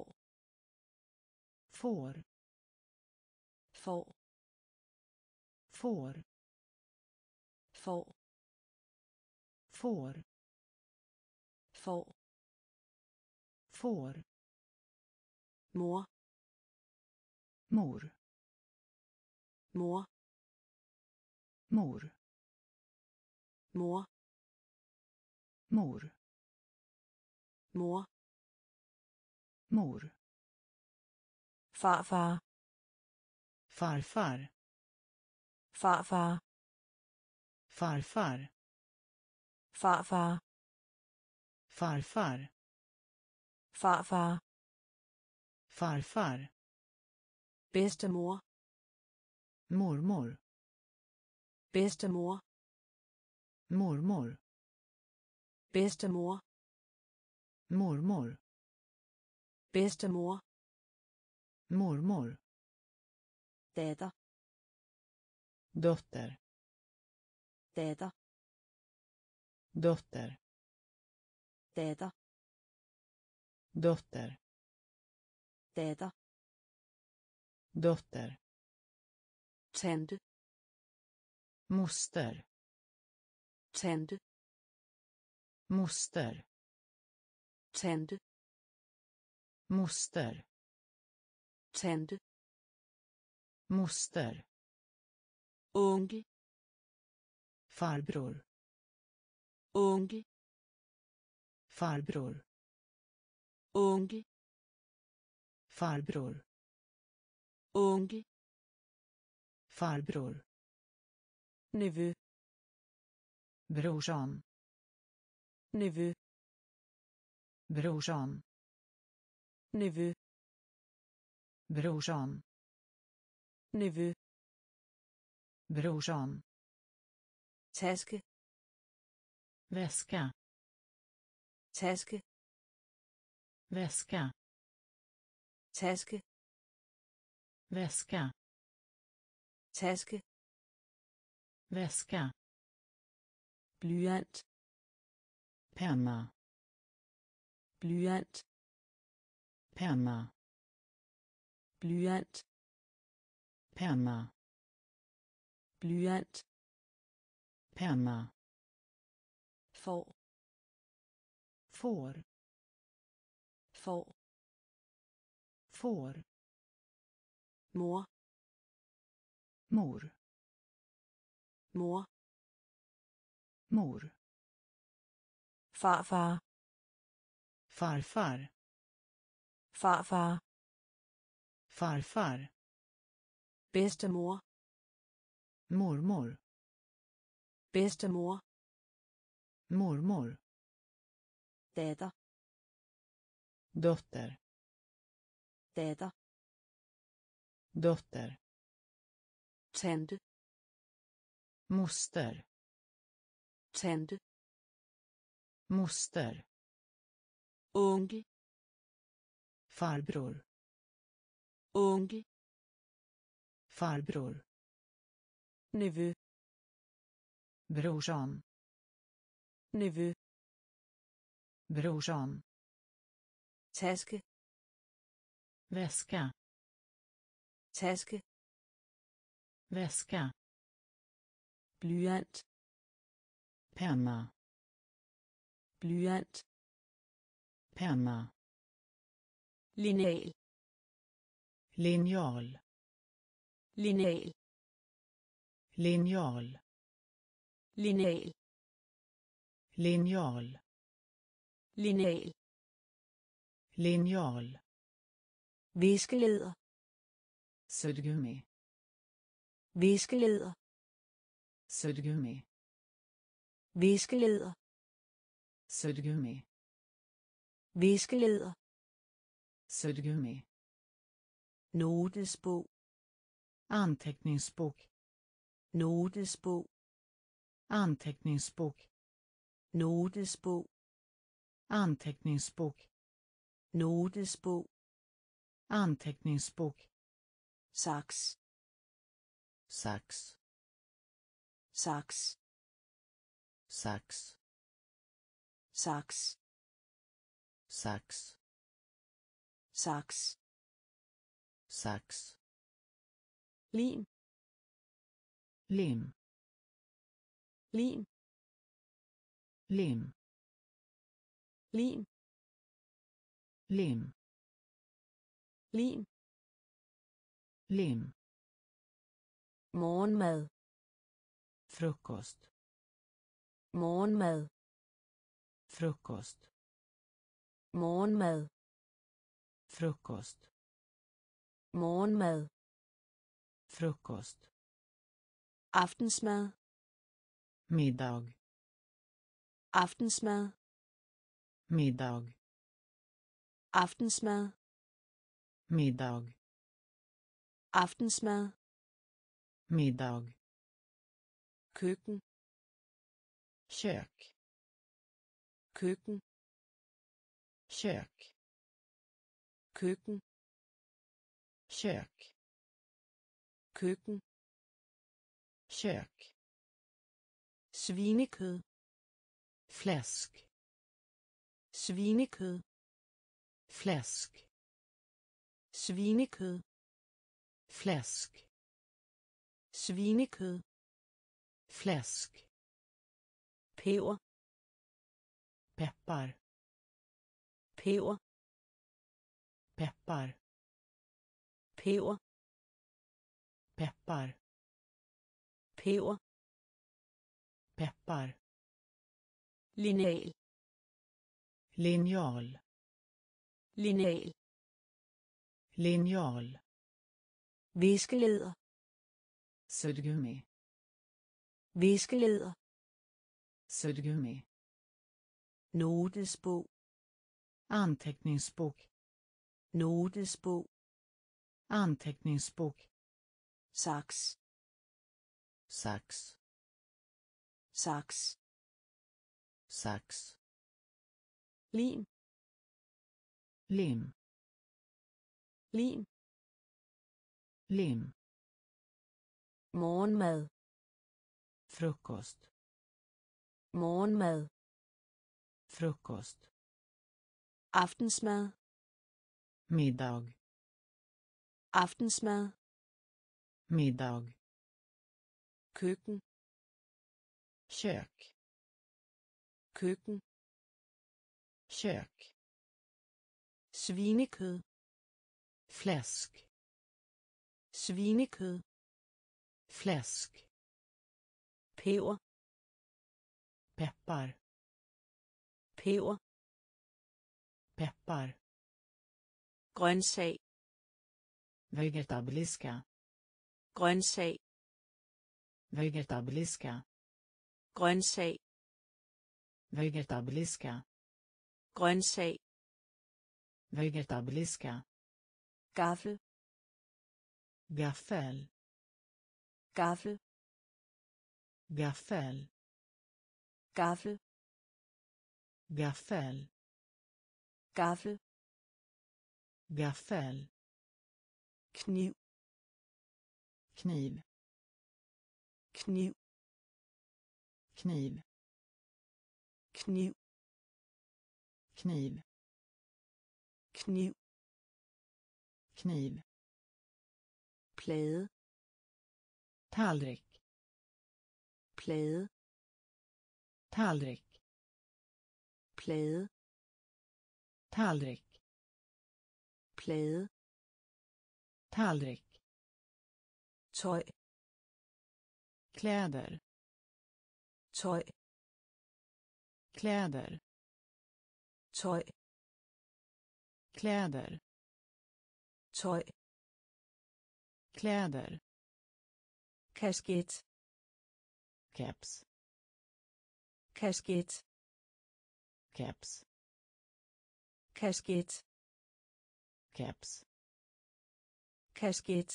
får, får, får, får, får, får, får, mor, mor, mor, mor, mor, mor, mor, mor, farfar, farfar, farfar, farfar, farfar, farfar, farfar, farfar, bedstemor, mormor, bedstemor, mormor, bedstemor, mormor, bedstemor, mormor, datter, dotter, datter, dotter, datter, dotter, datter, dotter, tante, moster, tante, moster, tante, moster, tante, moster, onkel, farbror, onkel, farbror, onkel, farbror, onkel, farbror, nevø, brorsan, nevø, brorsan, nevø, brorsan, nevø, brorsan, taske, väska, taske, väska, taske, väska, taske, väska, blyant, penna, blyant, penna, blyant, penna, blyant, penna, får, får, får, får, mor, mor, mor, mor, farfar, farfar, farfar, farfar, bedstemor, mormor, bedstemor, mormor, datter, dotter, datter, dotter, tante, moster, tante, moster, onkel, farbror, onkel, farbror, nevø, brorsan, nevø, brorsan, taske, väska, taske, väska, blyant, penna, blyant, penna, lineal, linjal, lineal, linjal, lineal, linjal, lineal, linjal, viskeleder, suddgummi, viskeleder, suddgummi, viskeleder, suddgummi, viskeleder, suddgummi, notesbog, anteckningsbok, notesbog, anteckningsbok, notesbog, anteckningsbok, notesbog, anteckningsbok, sax, sax, sax, sax, sax, sax, sax, sax, lim, lim, lim, lim, lim, lim, lim, lim, morgenmad, frukost, morgenmad, frukost, morgenmad, frukost, morgenmad, frukost, aftensmad, middag, aftensmad, middag, aftensmad, middag, aftensmad, middag, køkken, kök, køkken, kök, køkken, kök, køkken, kök, svinekød, fläsk, svinekød, fläsk, svinekød, fläsk, svinekød, fläsk, peber, peppar, peber, peppar, peber, peppar, peber, peppar, lineal, linjal, lineal, linjal, viskeleder, suddgummi, viskeleder, suddgummi, notesbog, anteckningsbok, notesbog, anteckningsbok, saks, sax, saks, sax, lim, lim, lim, lim, morgenmad, frukost, morgenmad, frukost, aftensmad, middag, aftensmad, middag, køkken, kök, køkken, kök, svinekød, fläsk, svinekød, fläsk, peber, peppar, peber, peppar, grøntsag, vegetabiliska, grøntsag, vegetabiliska, grøntsag, vegetabiliska, grøntsag, vegetabiliska, gaffel, gaffel, gaffel, gaffel, gaffel, gaffel, gaffel, gaffel, kniv, kniv, kniv, kniv, kniv, kniv, kniv, kniv, plade, tallrik, plade, tallrik, plade, tallrik, plade, tallrik, tøj, kläder, tøj, kläder, tøj, kläder, tøj, kläder, kasket, keps, kasket, keps, kasket, keps, kasket,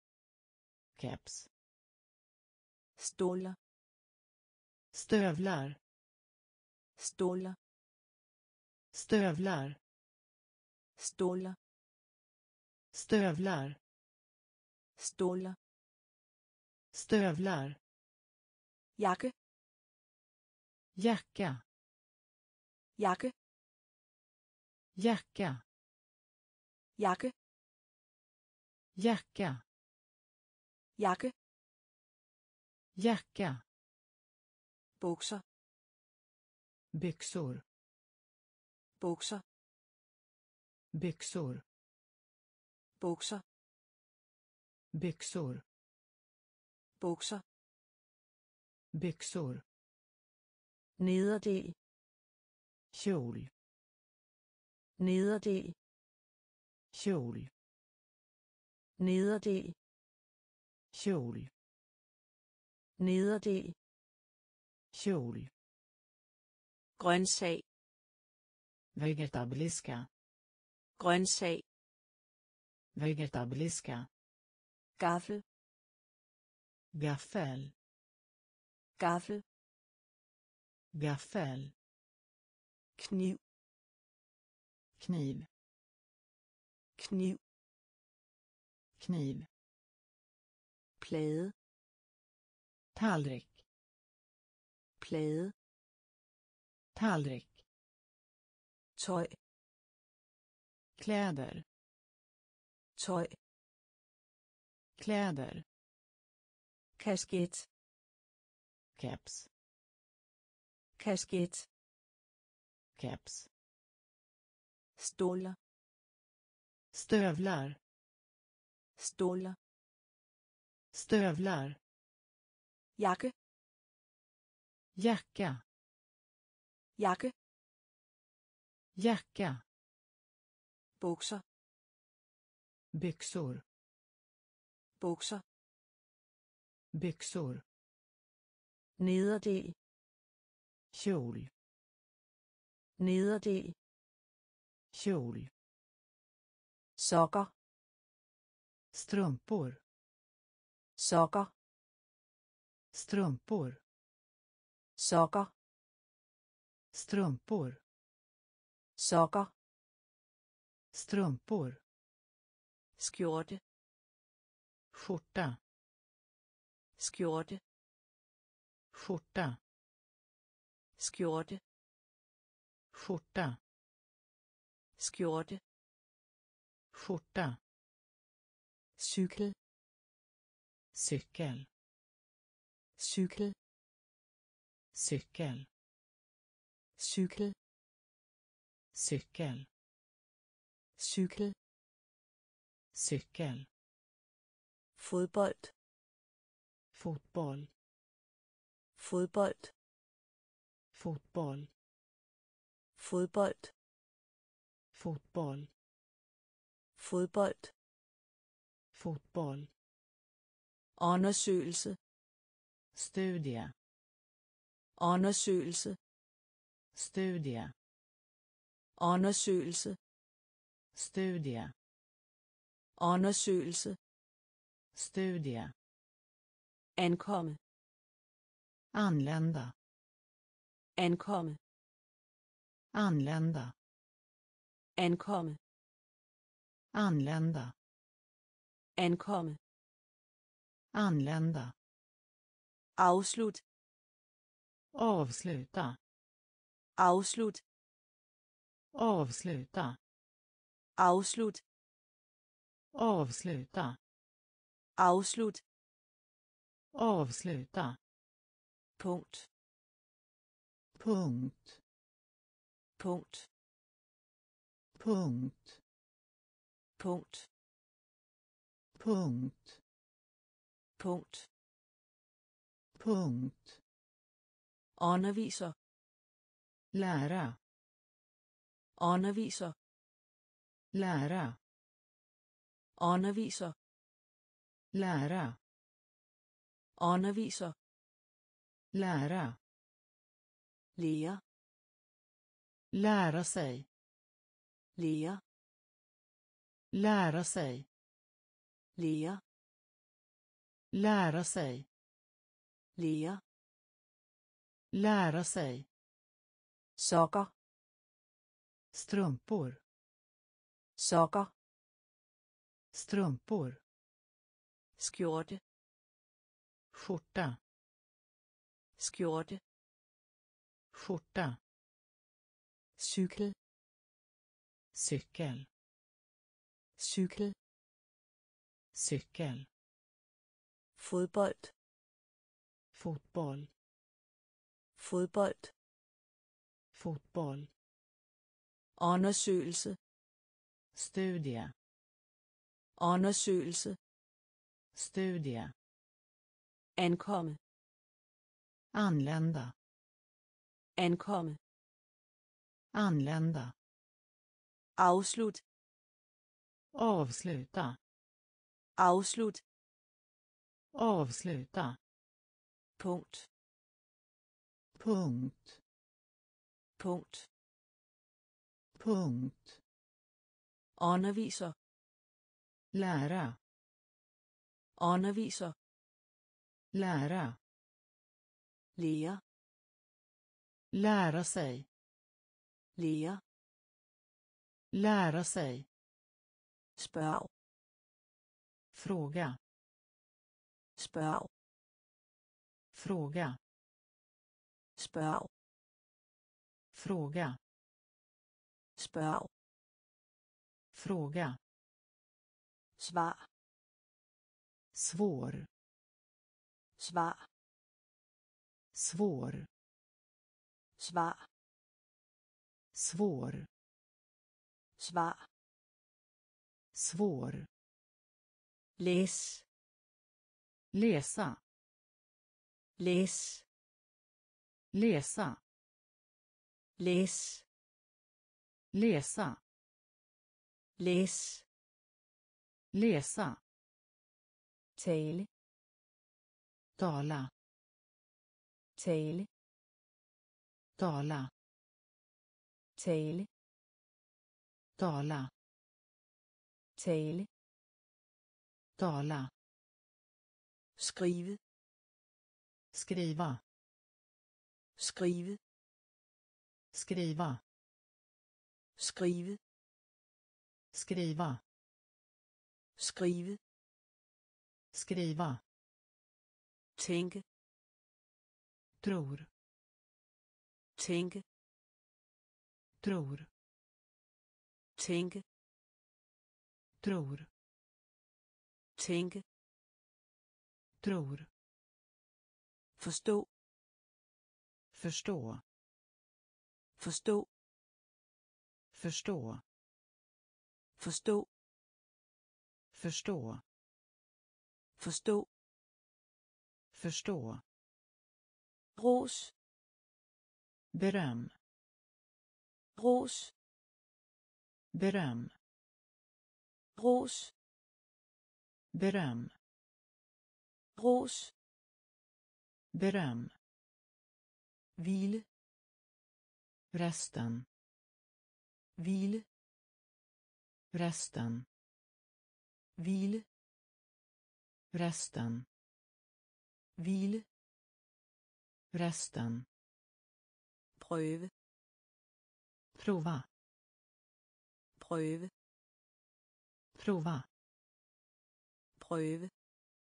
keps, stålar, stövlar, stålar, stövlar, stålar, stövlar, stålar, stövlar, jakke, jacka, jakke, jacka, jakke, jacka, jakke, jacka, bukser, byxor, bukser, byxor, bukser, byxor, bukser, byxor, nederdel, kjol, nederdel, kjol, nederdel, kjol, nederdel, kjol, grøntsag, vegetabiliska, grøntsag, vegetabiliska, gaffel, gaffel, gaffel, gaffel, kniv, kniv, kniv, kniv, plade, tallrik, plade, tallrik, tøj, kläder, tøj, kläder, kasket, keps, kasket, keps, stålar, stövlar, stålar, stövlar, jakke, jacka, jakke, jacka, bukser, byxor, bukser, byxor, nederdel, kjol, nederdel, kjol, sokker, strumpor, sokker, strumpor, sokker, strumpor, sokker, strumpor, skjorte, skjorta, skjorte, skjorta, skjorte, skjorta, skjorte, skjorta, cykel, cykel, cykel, cykel, cykel, cykel, cykel, cykel, fodbold, fotboll, fodbold, fotboll, fodbold, fotboll, fodbold, fotboll, undersøgelse, studie, undersøgelse, studie, undersøgelse, studie, undersøgelse, studie, ankomme, anlända, ankomme, anlända, ankomme, anlända, ankomme, anlända, afslut, avsluta, afslut, avsluta, afslut, avsluta, afslut, avsluta, punkt, punkt, punkt, punkt, punkt, punkt, punkt, punkt, underviser, lära, underviser, lära, underviser, lära, underviser, lära, lære, lära sig, lære, lära sig, lære, lära sig, lære, lära sig, sokker, strumpor, sokker, strumpor, skjorte, skjorta, skjorte, skjorta, cykel, cykel, cykel, cykel, fodbold, fotboll, fodbold, fotboll, undersøgelse, studie, undersøgelse, studie, ankomme, anlända, ankomme, anlända, afslut, avsluta, afslut, avsluta, punkt, punkt, punkt, punkt, underviser, lära, underviser, lära, lære, lära sig, lære, lära sig, spørg, Fråga. Spørg. Fråga. Spørg. Fråga. Spørg. Fråga. Svar. Svår. Svar. Svår. Svar. Svår. Svar. Svår. Læs. Läsa. Læs. Läsa. Læs. Läsa. Læs. Läsa. Tale. Tala. Tale. Tala. Tale. Tala. Tale. Tala. Skrive. Skriva. Skrive. Skriva. Skrive. Skriva. Skrive. Skriva. Tænke. Tror. Tænke. Tror. Tænke. Tror. Tænke. Tror. Forstå. Förstå. Forstå. Förstå. Forstå. Förstå. Forstå. Förstå. Ros. Beröm. Ros. Beröm. Ros. Beröm. Ros. Beröm. Hvile. Resten. Hvile. Resten. Hvile. Resten. Hvile. Resten. Prøve. Prova. Prøve. Prova. Prøve.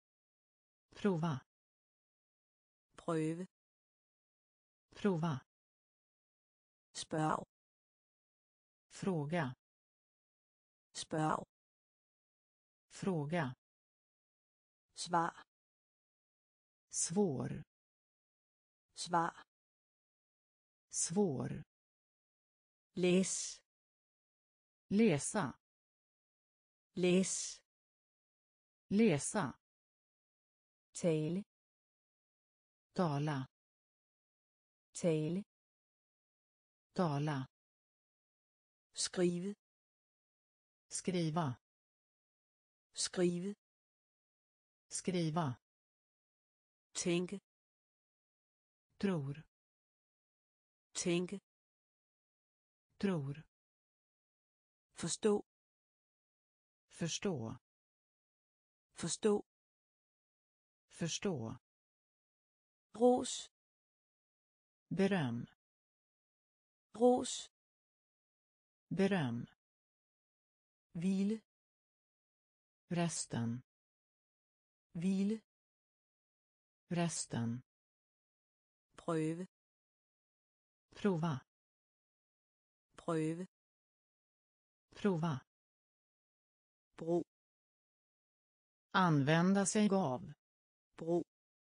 Prova. Prøve. Prova. Spørg. Fråga. Spørg. Fråga. Svar. Svår. Svar. Svår. Læs. Läsa. Læs. Läsa. Tale. Tala. Tale. Tala. Skrive. Skriva. Skrive. Skriva. Tænke. Tror. Tænke. Tror. Forstå. Förstå. Forstå. Förstå. Ros. Beröm. Ros. Beröm. Hvile. Resten. Hvile. Resten. Prøve. Prova. Prøve. Prova. Bro. Använda sig av. Bro.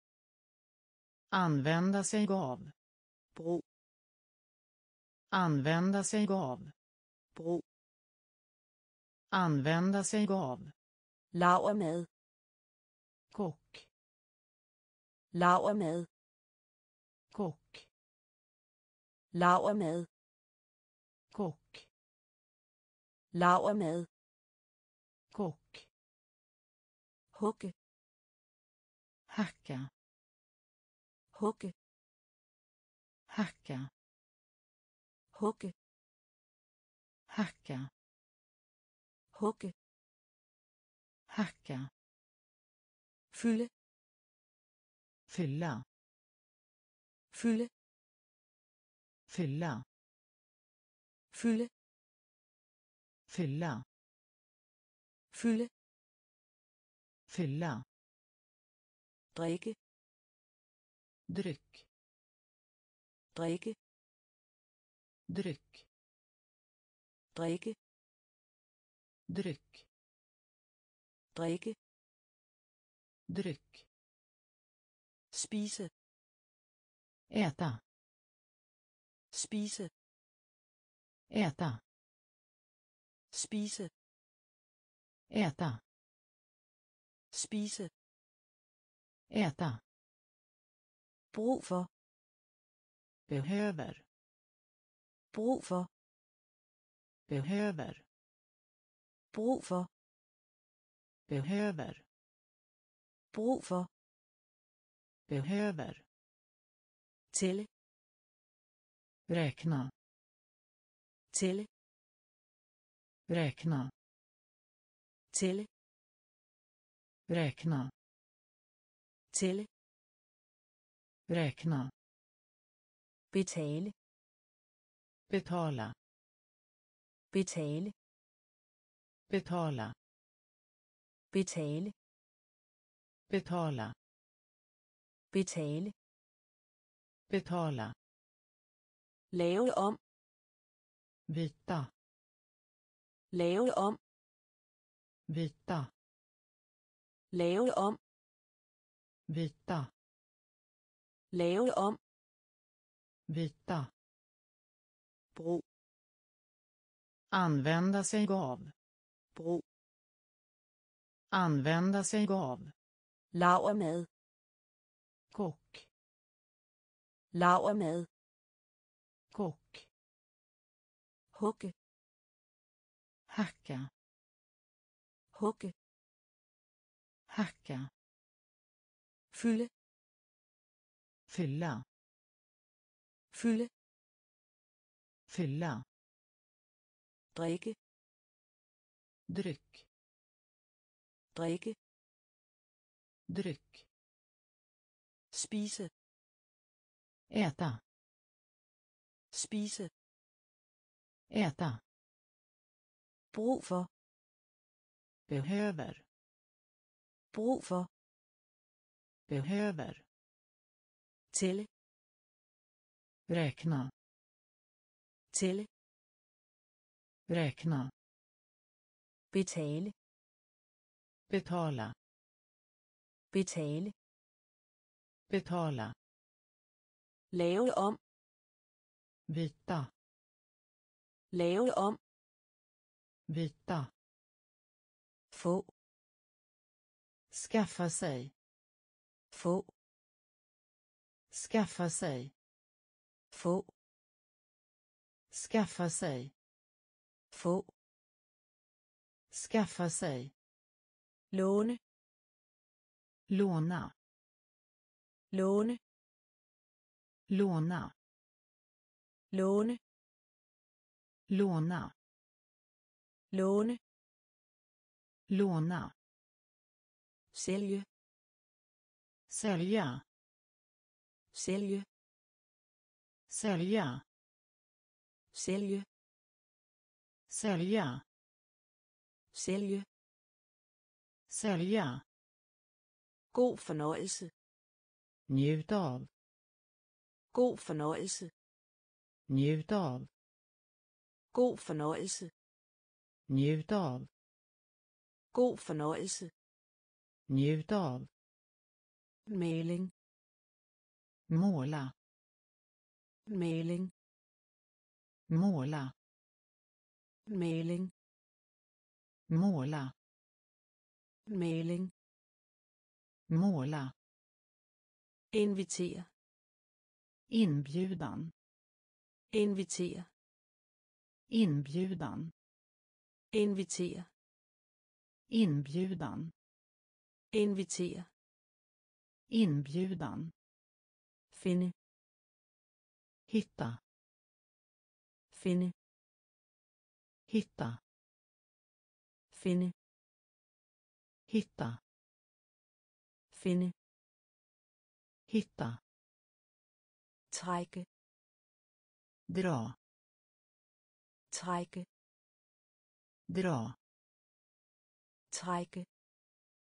Använda sig av. Bro. Använda sig av. Bro. Använda sig av. Lavermad. Kock. Lavermad. Kock. Lavermad. Kock. Lavermad. Kock. Hugge. Hacka. Hugge. Hacka. Hugge. Hacka. Hugge. Hacka. Fylde. Fylla. Fylde. Fylla. Fylde. Fylla. Fylde. Fylla. drikke, Dryck. drikke, Dryck. drikke, Dryck. drikke, Dryck. spise, Äta. spise, Äta. spise, Äta. spise, Äta. brug for, Behöver. brug for, Behöver. brug for, Behöver. brug for, Behöver. tælle, Räkna. tælle, Räkna. tælle, Räkna. tælle, Räkna. betale, Betala. betale, Betala. betale, Betala. betale, Betala. lave om, Byta. lave om, Byta. lave om, Byta. lave om, Byta. brug, Använda sig av. brug, Använda sig av. lavermad, Kock. lavermad, Kock. hugge, Hacka. hugge, Hacka. fylde, Fylla. fylde, Fylla. drikke, Dryck. drikke, Dryck. spise, Äta. spise, Äta. brug for, Behöver. brug for, Behöver. tælle, Räkna. tælle, Räkna. betale, Betala. betale, Betala. lave om, Byta. lave om, Byta. få, Skaffa sig. få, Skaffa sig. få, Skaffa sig. få, Skaffa sig. låne, Låna. låne, Låna. låne, Låna. låne, Låna. sälje, Sälja. sälje, Sälja. sälje, Sälja. sälje, Sälja. god fornøjelse, Njut av. god fornøjelse, Njut av. god fornøjelse, Njut av. god fornøjelse, Njut av. maling, Måla. maling, Måla. maling, Måla. maling, Måla. invitere, Inbjudan. invitere, Inbjudan. invitere, Inbjudan. invitere, Inbjudan. finde, Hitta. finde, Hitta. finde, Hitta. finde, Hitta. trække, Dra. trække, Dra. trække,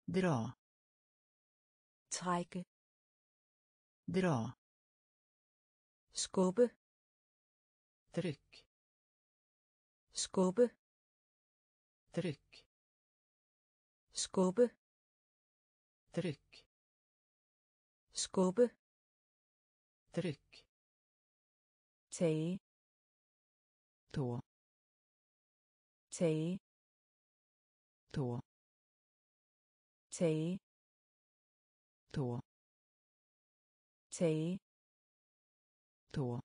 dra, trække, dra, skubbe, tryck, skubbe, tryck, skubbe, tryck, skubbe, tryck, tage, tå, tage, tå, tage, tå, tage, tå,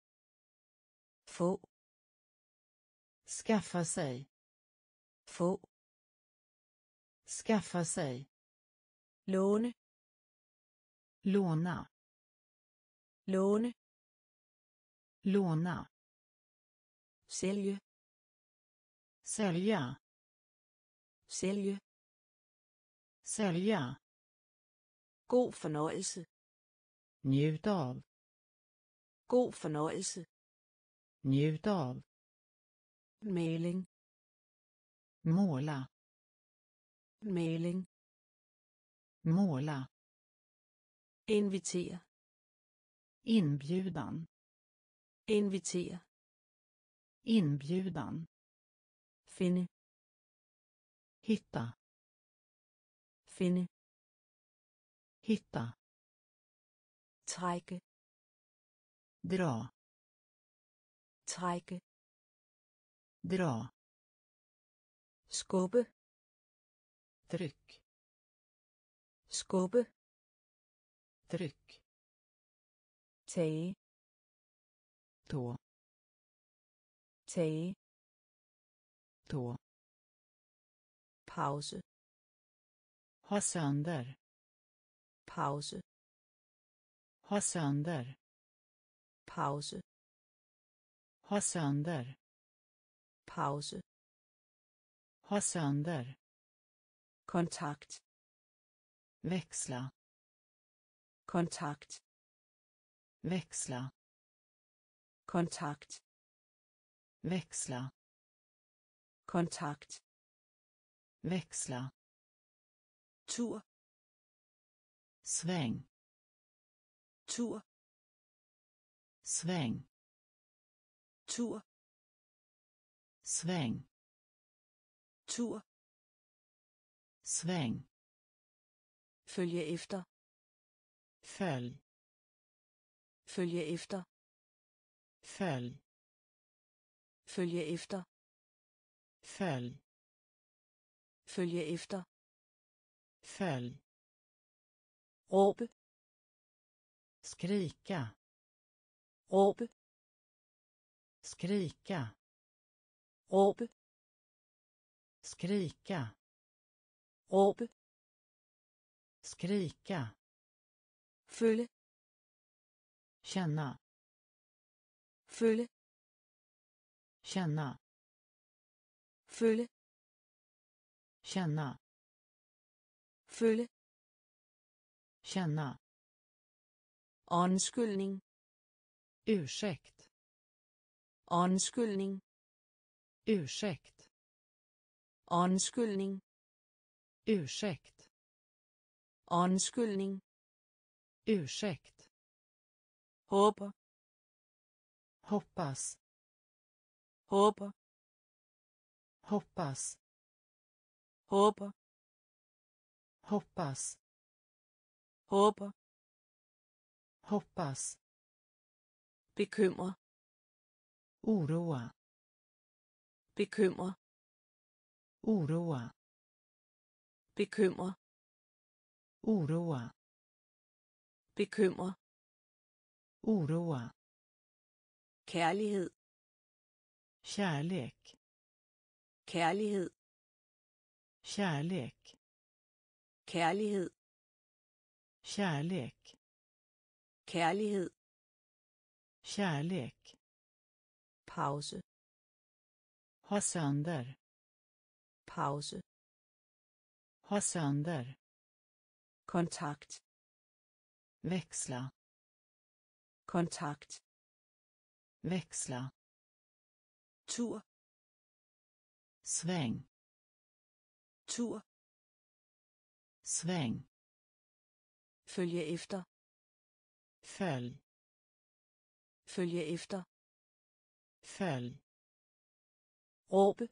få, skaffa sig, få, skaffa sig, låne, låna, låne, låna, sälje, sälja, sälje, sälja, god fornøjelse, njut av, god fornøjelse, njut av, maling, måla, maling, måla, invitere, inbjudan, invitere, inbjudan, finde, hitta, finde, hitta, trække, dra, trække, dra, skubbe, tryck, skubbe, tryck, tage, tå, tage, tå, pause, ha sönder, pause, ha sönder, pause, ha sönder, pause, ha sönder, kontakt, växla, kontakt, växla, kontakt, växla, kontakt, växla, tur, sväng, tur, sväng, tur, sväng, tur, sväng, følge efter, följ, følge efter, följ, følge efter, följ, følge efter, följ, råbe, skrika, råbe, skrika, råbe, skrika, råbe, skrika, føle, känna, føle, känna, føle, känna, føle, känna, undskyldning, ursäkt, undskyldning, ursäkt, undskyldning, ursäkt, undskyldning, ursäkt, håber, hoppas, håber, hoppas, håber, hoppas, håber, hoppas, bekymre, oroa, bekymre, oroa, bekymre, oroa, bekymre, oroa, kærlighed, kärlek, kærlighed, kärlek, kærlighed, kärlek, kærlighed, kärlek, pause, ha sönder, pause, ha sönder, kontakt, växla, kontakt, växla, tur, sväng, tur, Sväng. Følge efter. Följ. Følge efter. Följ. Råbe.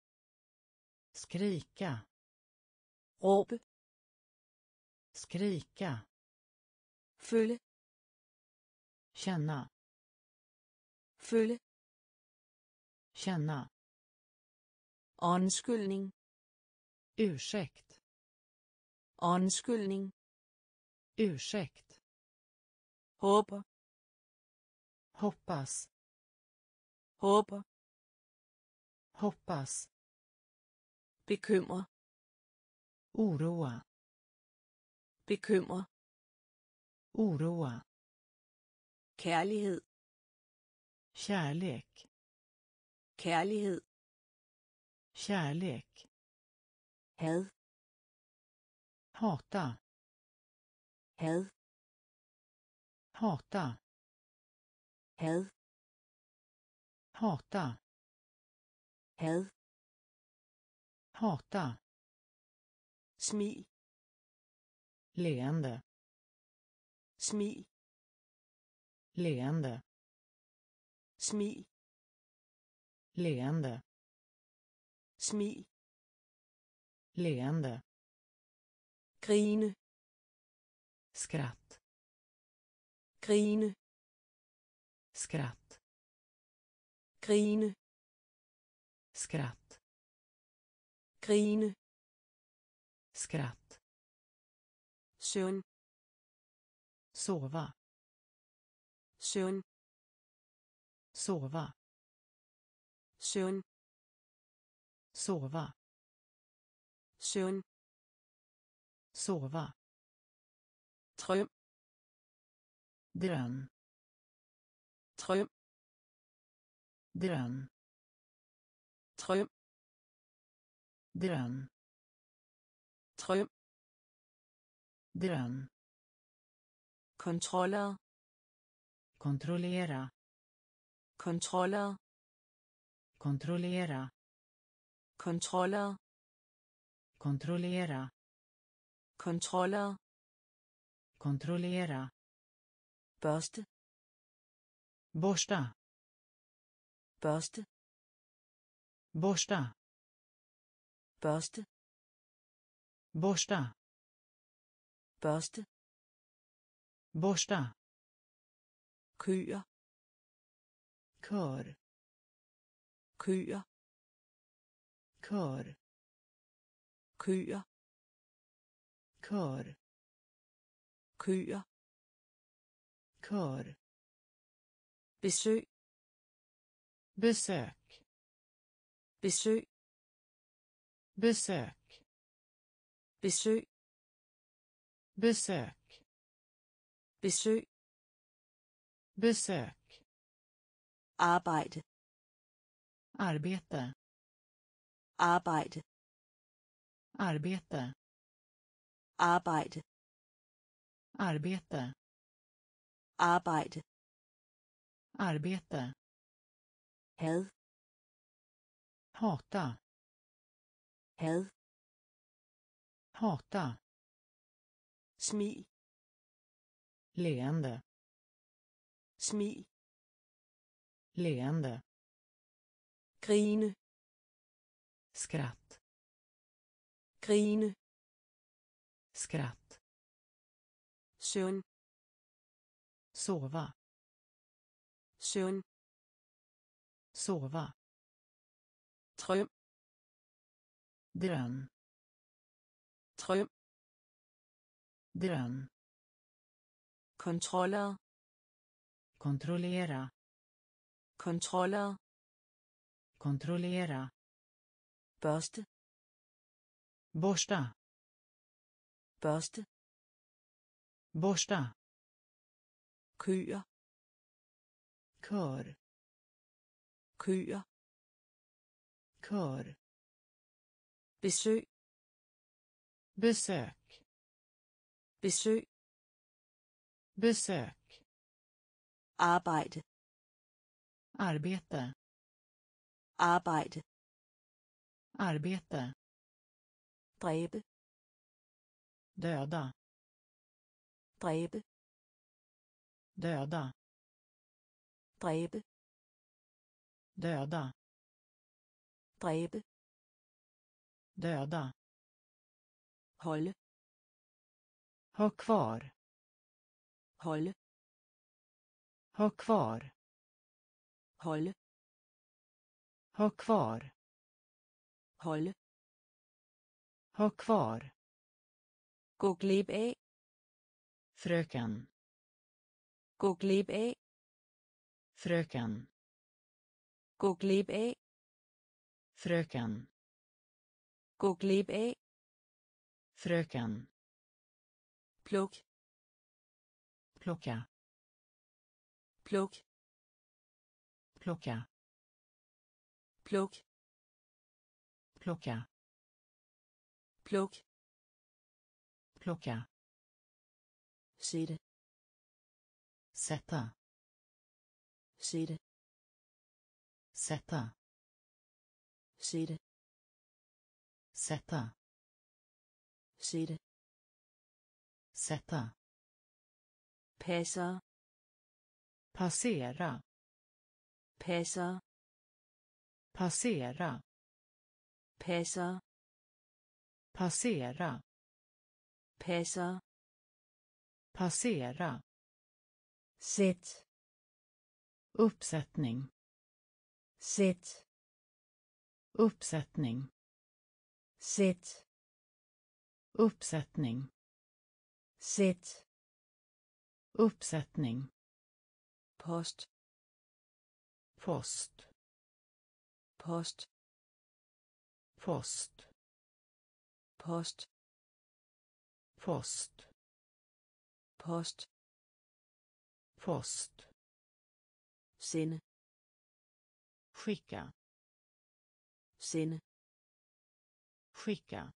Skrika. Råbe. Skrika. Føle. Känna. Føle. Känna. Undskyldning. Ursäkt. Undskyldning. Ursäkt. Håber. Hoppas. Håber. Hoppas. Bekymre. Oroa. Bekymre. Oroa. Kærlighed. Kärlek. Kærlighed. Kärlek. Had. Hata. Had. Hata. Had. Hata. Had. Hata. Smil. Leende. Smil. Leende. Smil. Leende. Smil. Leende. Grine. Skratt. Grine. Skratt. Grine. Skratt. Grine. Skratt. Søvn. Sova. Søvn. Sova. Søvn. Sova. Søvn. Sova. Drøm. Dröm. Drøm. Dröm. Drøm. Dröm. Drøm. Dröm. Kontroller. Kontrollera. Kontroller. Kontrollera. Kontroller. Kontrollera. Kontroller. Kontrollera. Børste. Borsta. Børste. Borsta. Børste. Borsta. Børste. Borsta. Køer. Kör. Køer. Kör. Køer. Kör. Køer. Kör. Besøg. Besök. Besøg. Besök. Besøg. Besök. Besøg. Besök. Arbejde. Arbete. Arbejde. Arbete. Arbejde. Arbete. Arbejde. Arbete. Had. Hata. Had. Hata. Smil. Leende. Smil. Leende. Grine. Skratt. Grine. Skratt. Søvn. Sova. Søvn. Sova. Drøm. Dröm. Drøm. Dröm. Kontroller. Kontrollera. Kontroller. Kontrollera. Børste. Borsta. Børste. Borsta. Køer. Kör. Køer. Kör. Besøg. Besök. Besøg. Besök. Arbejde. Arbete. Arbejde. Arbete. Dræbe. döda, dræbe, döda, dræbe, döda, dræbe, döda, holde, ha kvar, holde, ha kvar, holde, ha kvar, holde, ha kvar, gå glip af, fröken, gå glip af, fröken, gå glip af, fröken, gå glip af, fröken, pluk, plocka, pluk, plocka, pluk, plocka, pluk, plocka, sætte, sätta, sætte, sätta, sætte, sätta, sætte, sätta, passer, passera, passer, passera, passer, passera, passer, passera, sæt, uppsättning, sæt, uppsättning, sæt, uppsättning, sæt, uppsättning, post, post, post, post, post, post, post, post, sende, skicka, sende, skicka,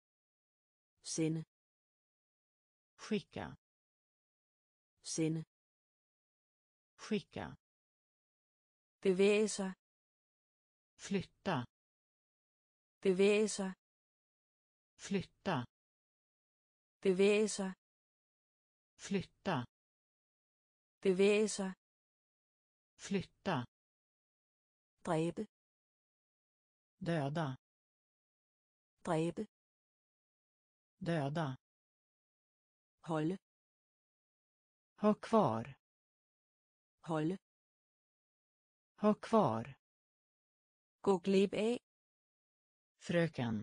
sende, skicka, sende, skicka, bevæge sig, flytta, bevæge sig, flytta, bevæge sig, flytta, bevæge sig, flytta, dræbe, döda, dræbe, döda, holde, ha kvar, holde, ha kvar, gå glip af, fröken,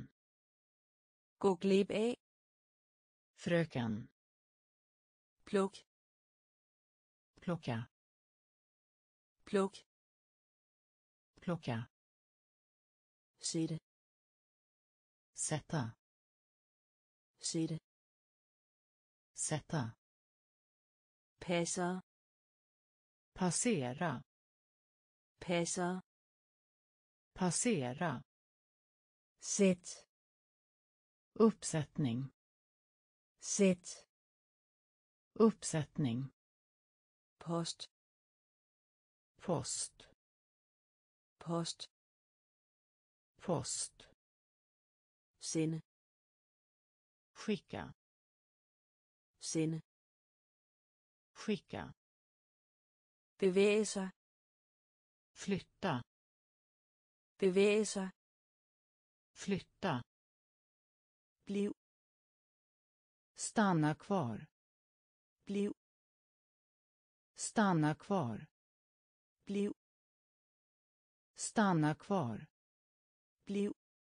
gå glip af, fröken, pluk, plocka, pluk, plocka, sætte, sätta, sætte, sätta, passer, passera, passer, passera, sæt, uppsättning, sæt, uppsättning, post, post, post, post, sende, skicka, sende, skicka, bevæge sig, flytta, bevæge sig, flytta, bliv, stanna kvar, bliv, stanna kvar, bliv, stanna kvar, bliv,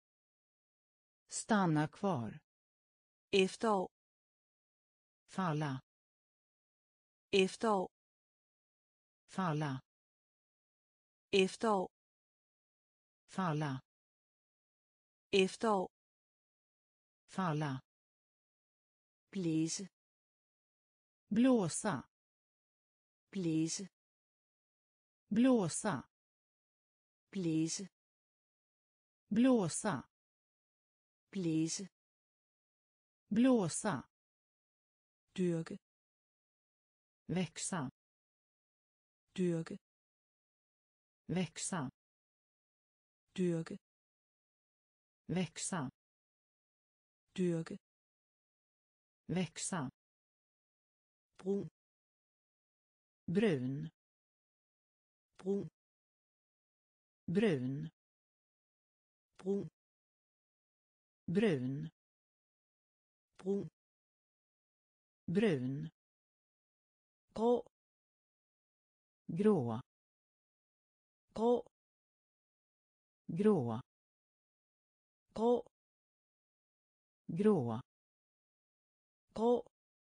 stanna kvar, efterår, falla, efterår, falla, efterår, falla, efterår, falla, blæse, blåsa, blæse, blåsa, blæse, blåsa, blæse, blåsa, dyrke, växa, dyrke, växa, dyrke, växa, dyrke, växa, brun, brun, brun, brun, brun, brun, brun, brun, grå, grå, grå, grå, grå, grå, grå,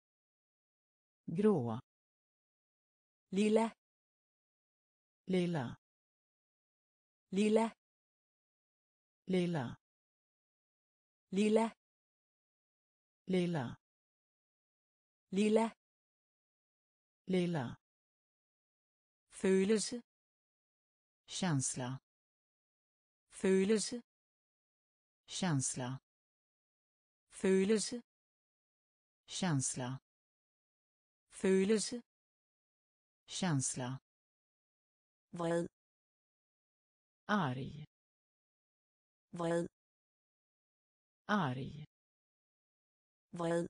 grå, lilla, lila, lilla, lila, lilla, lila, lilla, lila, følelse, känsla, følelse, känsla, følelse, känsla, følelse, känsla, vred, arg, vred, arg, vred,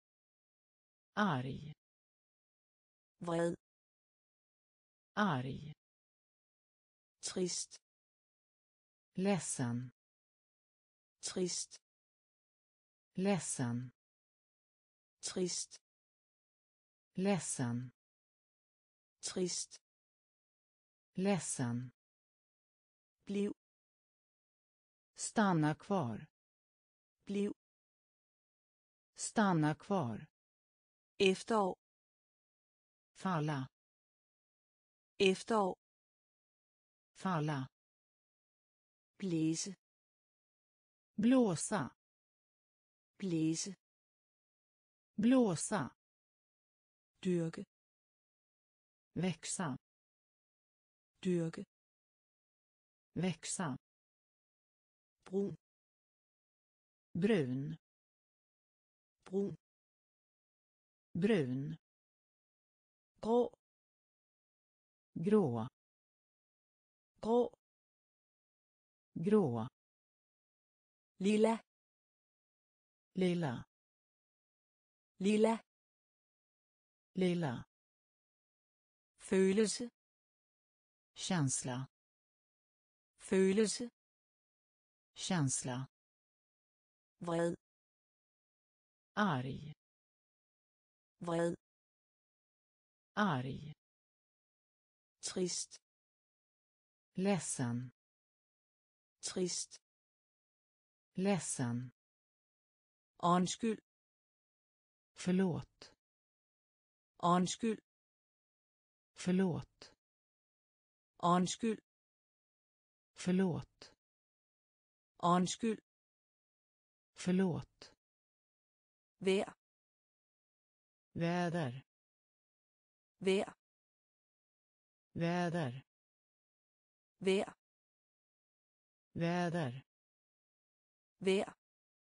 arg, vred, arg, trist, ledsen, trist, ledsen, trist, ledsen, trist, ledsen, bliv, stanna kvar, bliv, stanna kvar, efterår, falla, efterår, falla, blæse, blåsa, blæse, blåsa, dyrke, växa, dyrke, växa, brun, brun, brun, brun, grå, grå, grå, grå, lilla, lila, lilla, lila, følelse, känsla, følelse, känsla, vred, arg, vred, arg, trist, ledsen, trist, ledsen, undskyld, förlåt, undskyld, förlåt, undskyld, förlåt, undskyld, förlåt, vejr, väder, vejr, väder, vejr, väder, vejr,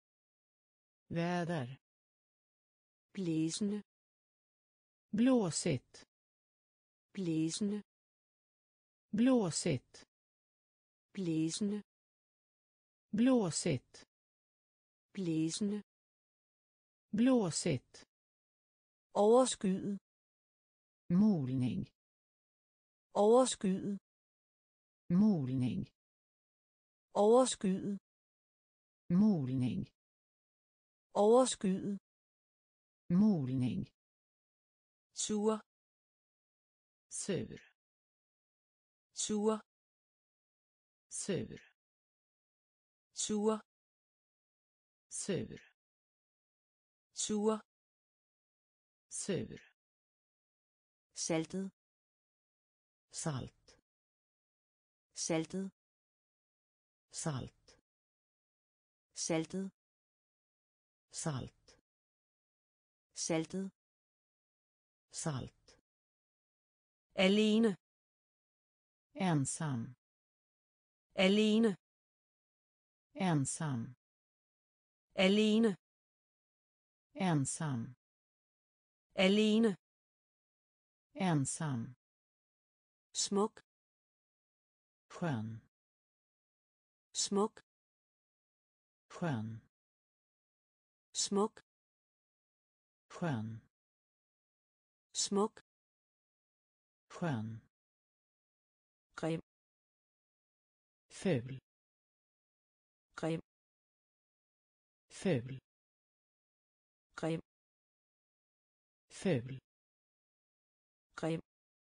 väder, blæsende, blåsigt, blæsende, blåsigt, blæsende, blåsigt, blæsende, blåsigt, overskyet, molning, overskyet, molning, overskyet, molning, overskyet, molning, sur, sur, sur, sur, sur, sur, sur, sur, saltet, salt, saltet, salt, saltet, salt, saltet, salt, alene, ensam, alene, ensam, alene, ensam, alene, ensam, smuk, skön, smuk, skön, smuk, skön, smuk, skön, grim, ful, grim, ful, grim, ful, grim,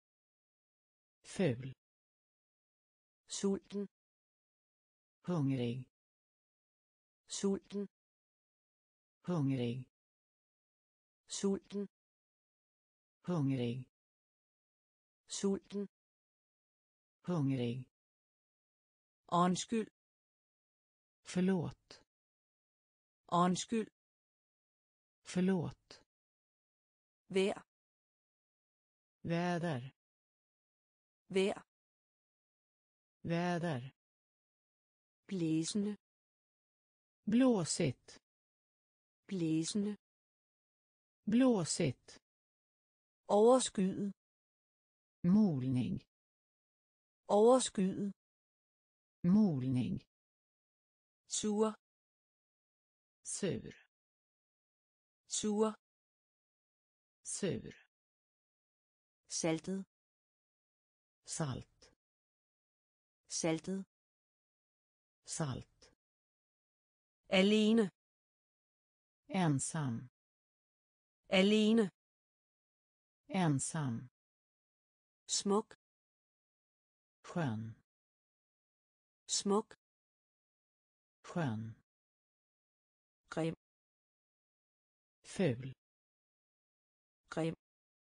ful, sulten, hungrig, sulten, hungrig, sulten, hungrig, sulten, hungrig, undskyld, förlåt, undskyld, förlåt, vejr, väder, vejr, väder, blæsende, blåsigt, blæsende, blåsigt, overskyet, molning, overskyet, molning, sur, sur, sur, sur, saltet, salt, saltet, salt, alene, ensam, alene, ensam, smuk, skön, smuk, skön, grim, ful, grim,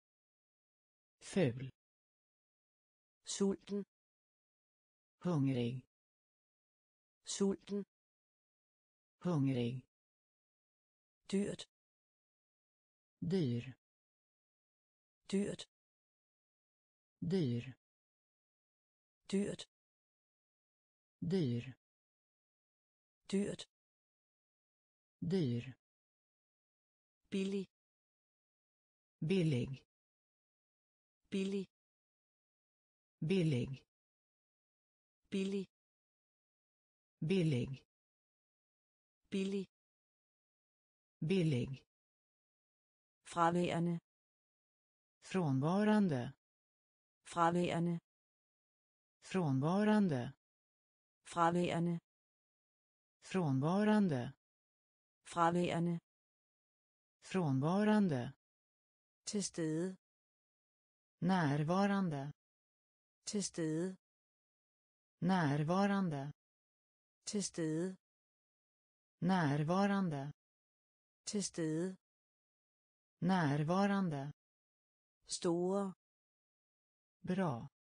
ful, sulten, hungrig, sulten, hungrig, dyrt, dyr, dyrt, dyr, dyrt, dyr, dyrt, dyr, billig, billig, billig, billig, billig, billig, billig, billig, fraværende, frånvarande, fraværende, frånvarande, fraværende, frånvarande, fraværende, frånvarande, til stede, närvarande, til stede, närvarande, til stede, närvarande, til stede, närvarande, store, bra,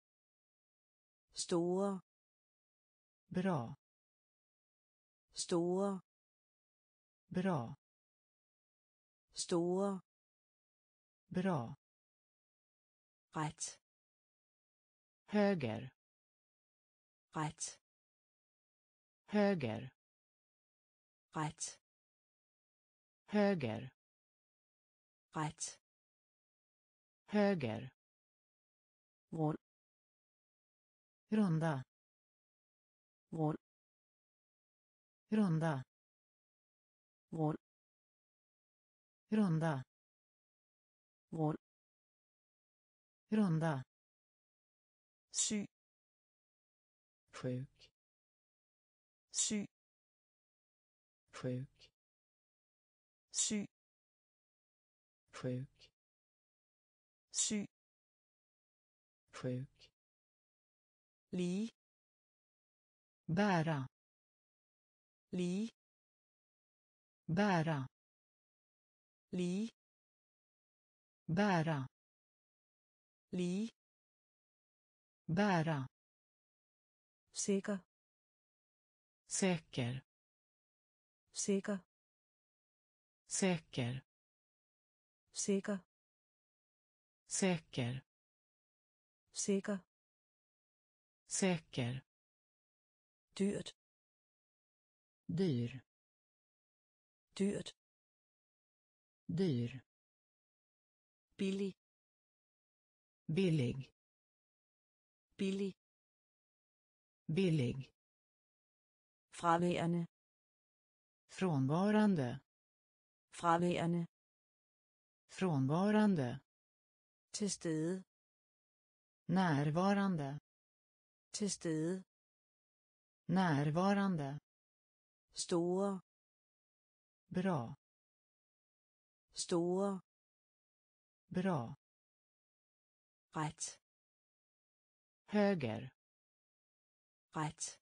store, bra, store, bra, store, bra, ret, höger, ret, höger, ret, höger, ret, höger, rund, runda, rund, runda, rund, runda, rund, runda, syg, sjuk, syg, sjuk, syg, sjuk, syg, sjuk, lige, bära, lige, bära, lige, bära, lige, bära, sikker, säker, sikker, säker, sikker, säker, sikker, säker, dyrt, dyr, dyrt, dyr, billig, billig, billig, billig, fraværende, frånvarande, fraværende, Frånvarande. Til stede. Närvarande. Til stede. Närvarande. Store. Bra. Store. Bra. Ret. Höger. Ret.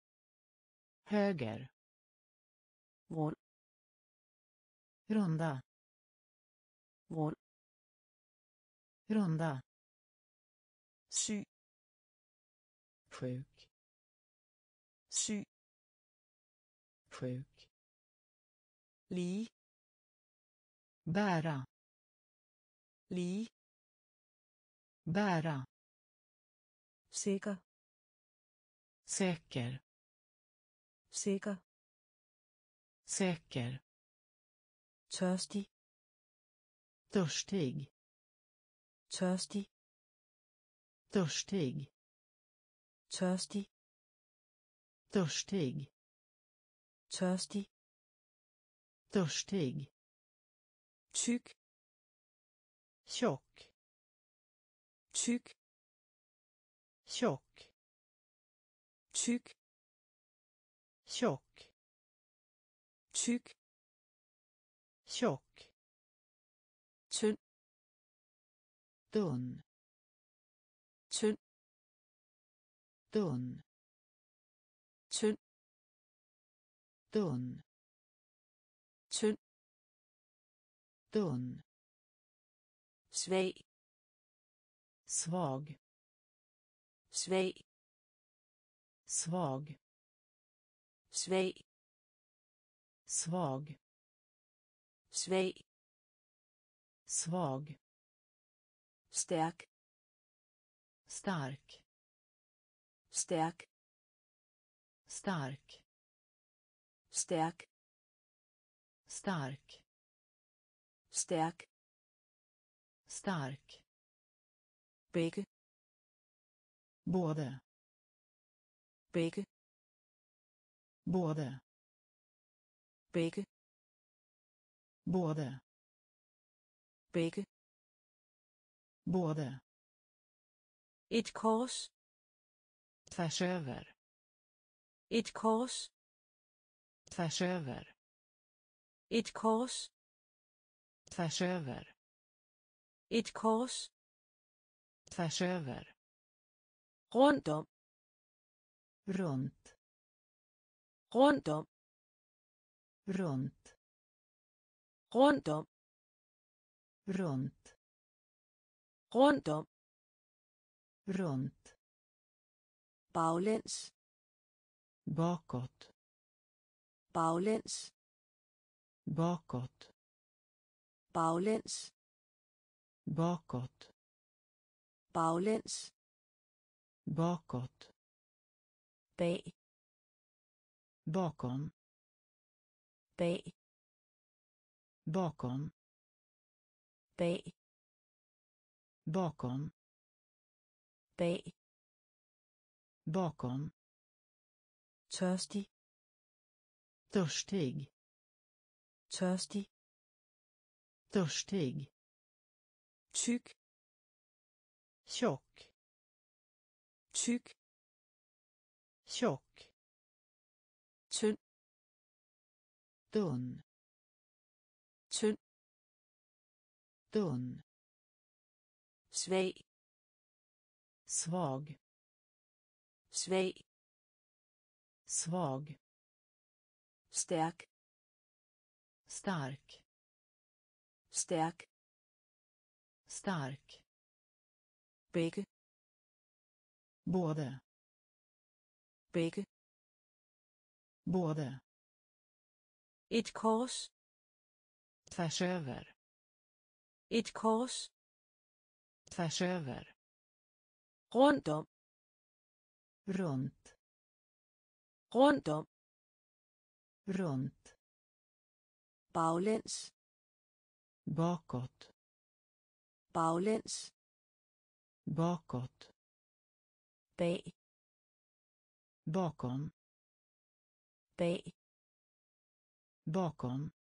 Höger. Rund. Runda. Rund. Runda. Syg. Sjuk. Syg. Sjuk. Lige. Bära. Lige. Bära. Sikker. Säker. Sikker. Säker. Tørstig. Törstig. Tørstig. Törstig. Tørstig. Törstig. Tørstig. Törstig. Tyk. Tjock. Tyk. Tjock. Tyk. Tjock. Tyk. Tjock. Tynd. Tunn. Tynd. Tunn. Tynd. Tunn. Tynd. Tunn. Svag. Svag. Svag. Svag. Svag. Svag. Svag. Svag. Stærk. Stark. Stærk. Stark. Stærk. Stark. Stærk. Stark. Begge. Både. Begge. Både. Begge. Både. Begge. Både. Et kors. Tvärs över. Et kors. Tvärs över. Et kors. Tvärs över. Et kors. Tvärs över. Rundt om. Runt. Rundt om. Runt. Rundt om. Runt. Rundt om. Runt. Baglæns. Bakåt. Baglæns. Bakåt. Baglæns. Bakåt. Baglæns. Bakåt. Bag. Bakom. Bag. Bakom. Bag. Bakom. Bag. Bakom. Tørstig. Törstig. Tørstig. Törstig. Tyk. Tjock. Tyk. Tjock. Tynd. Tunn. Tynd. Tunn. Svag. Svag. Svag. Svag. Stærk. Stark. Stærk. Stark. Begge. Både. Begge. Både. Et kors. Tvärs över. Et kors. Tvärs över. Rundt om. Runt. Rundt om. Runt. Baglæns. Bakåt. Baglæns. Bakåt. Bag. Bakom. Bag. Bakom.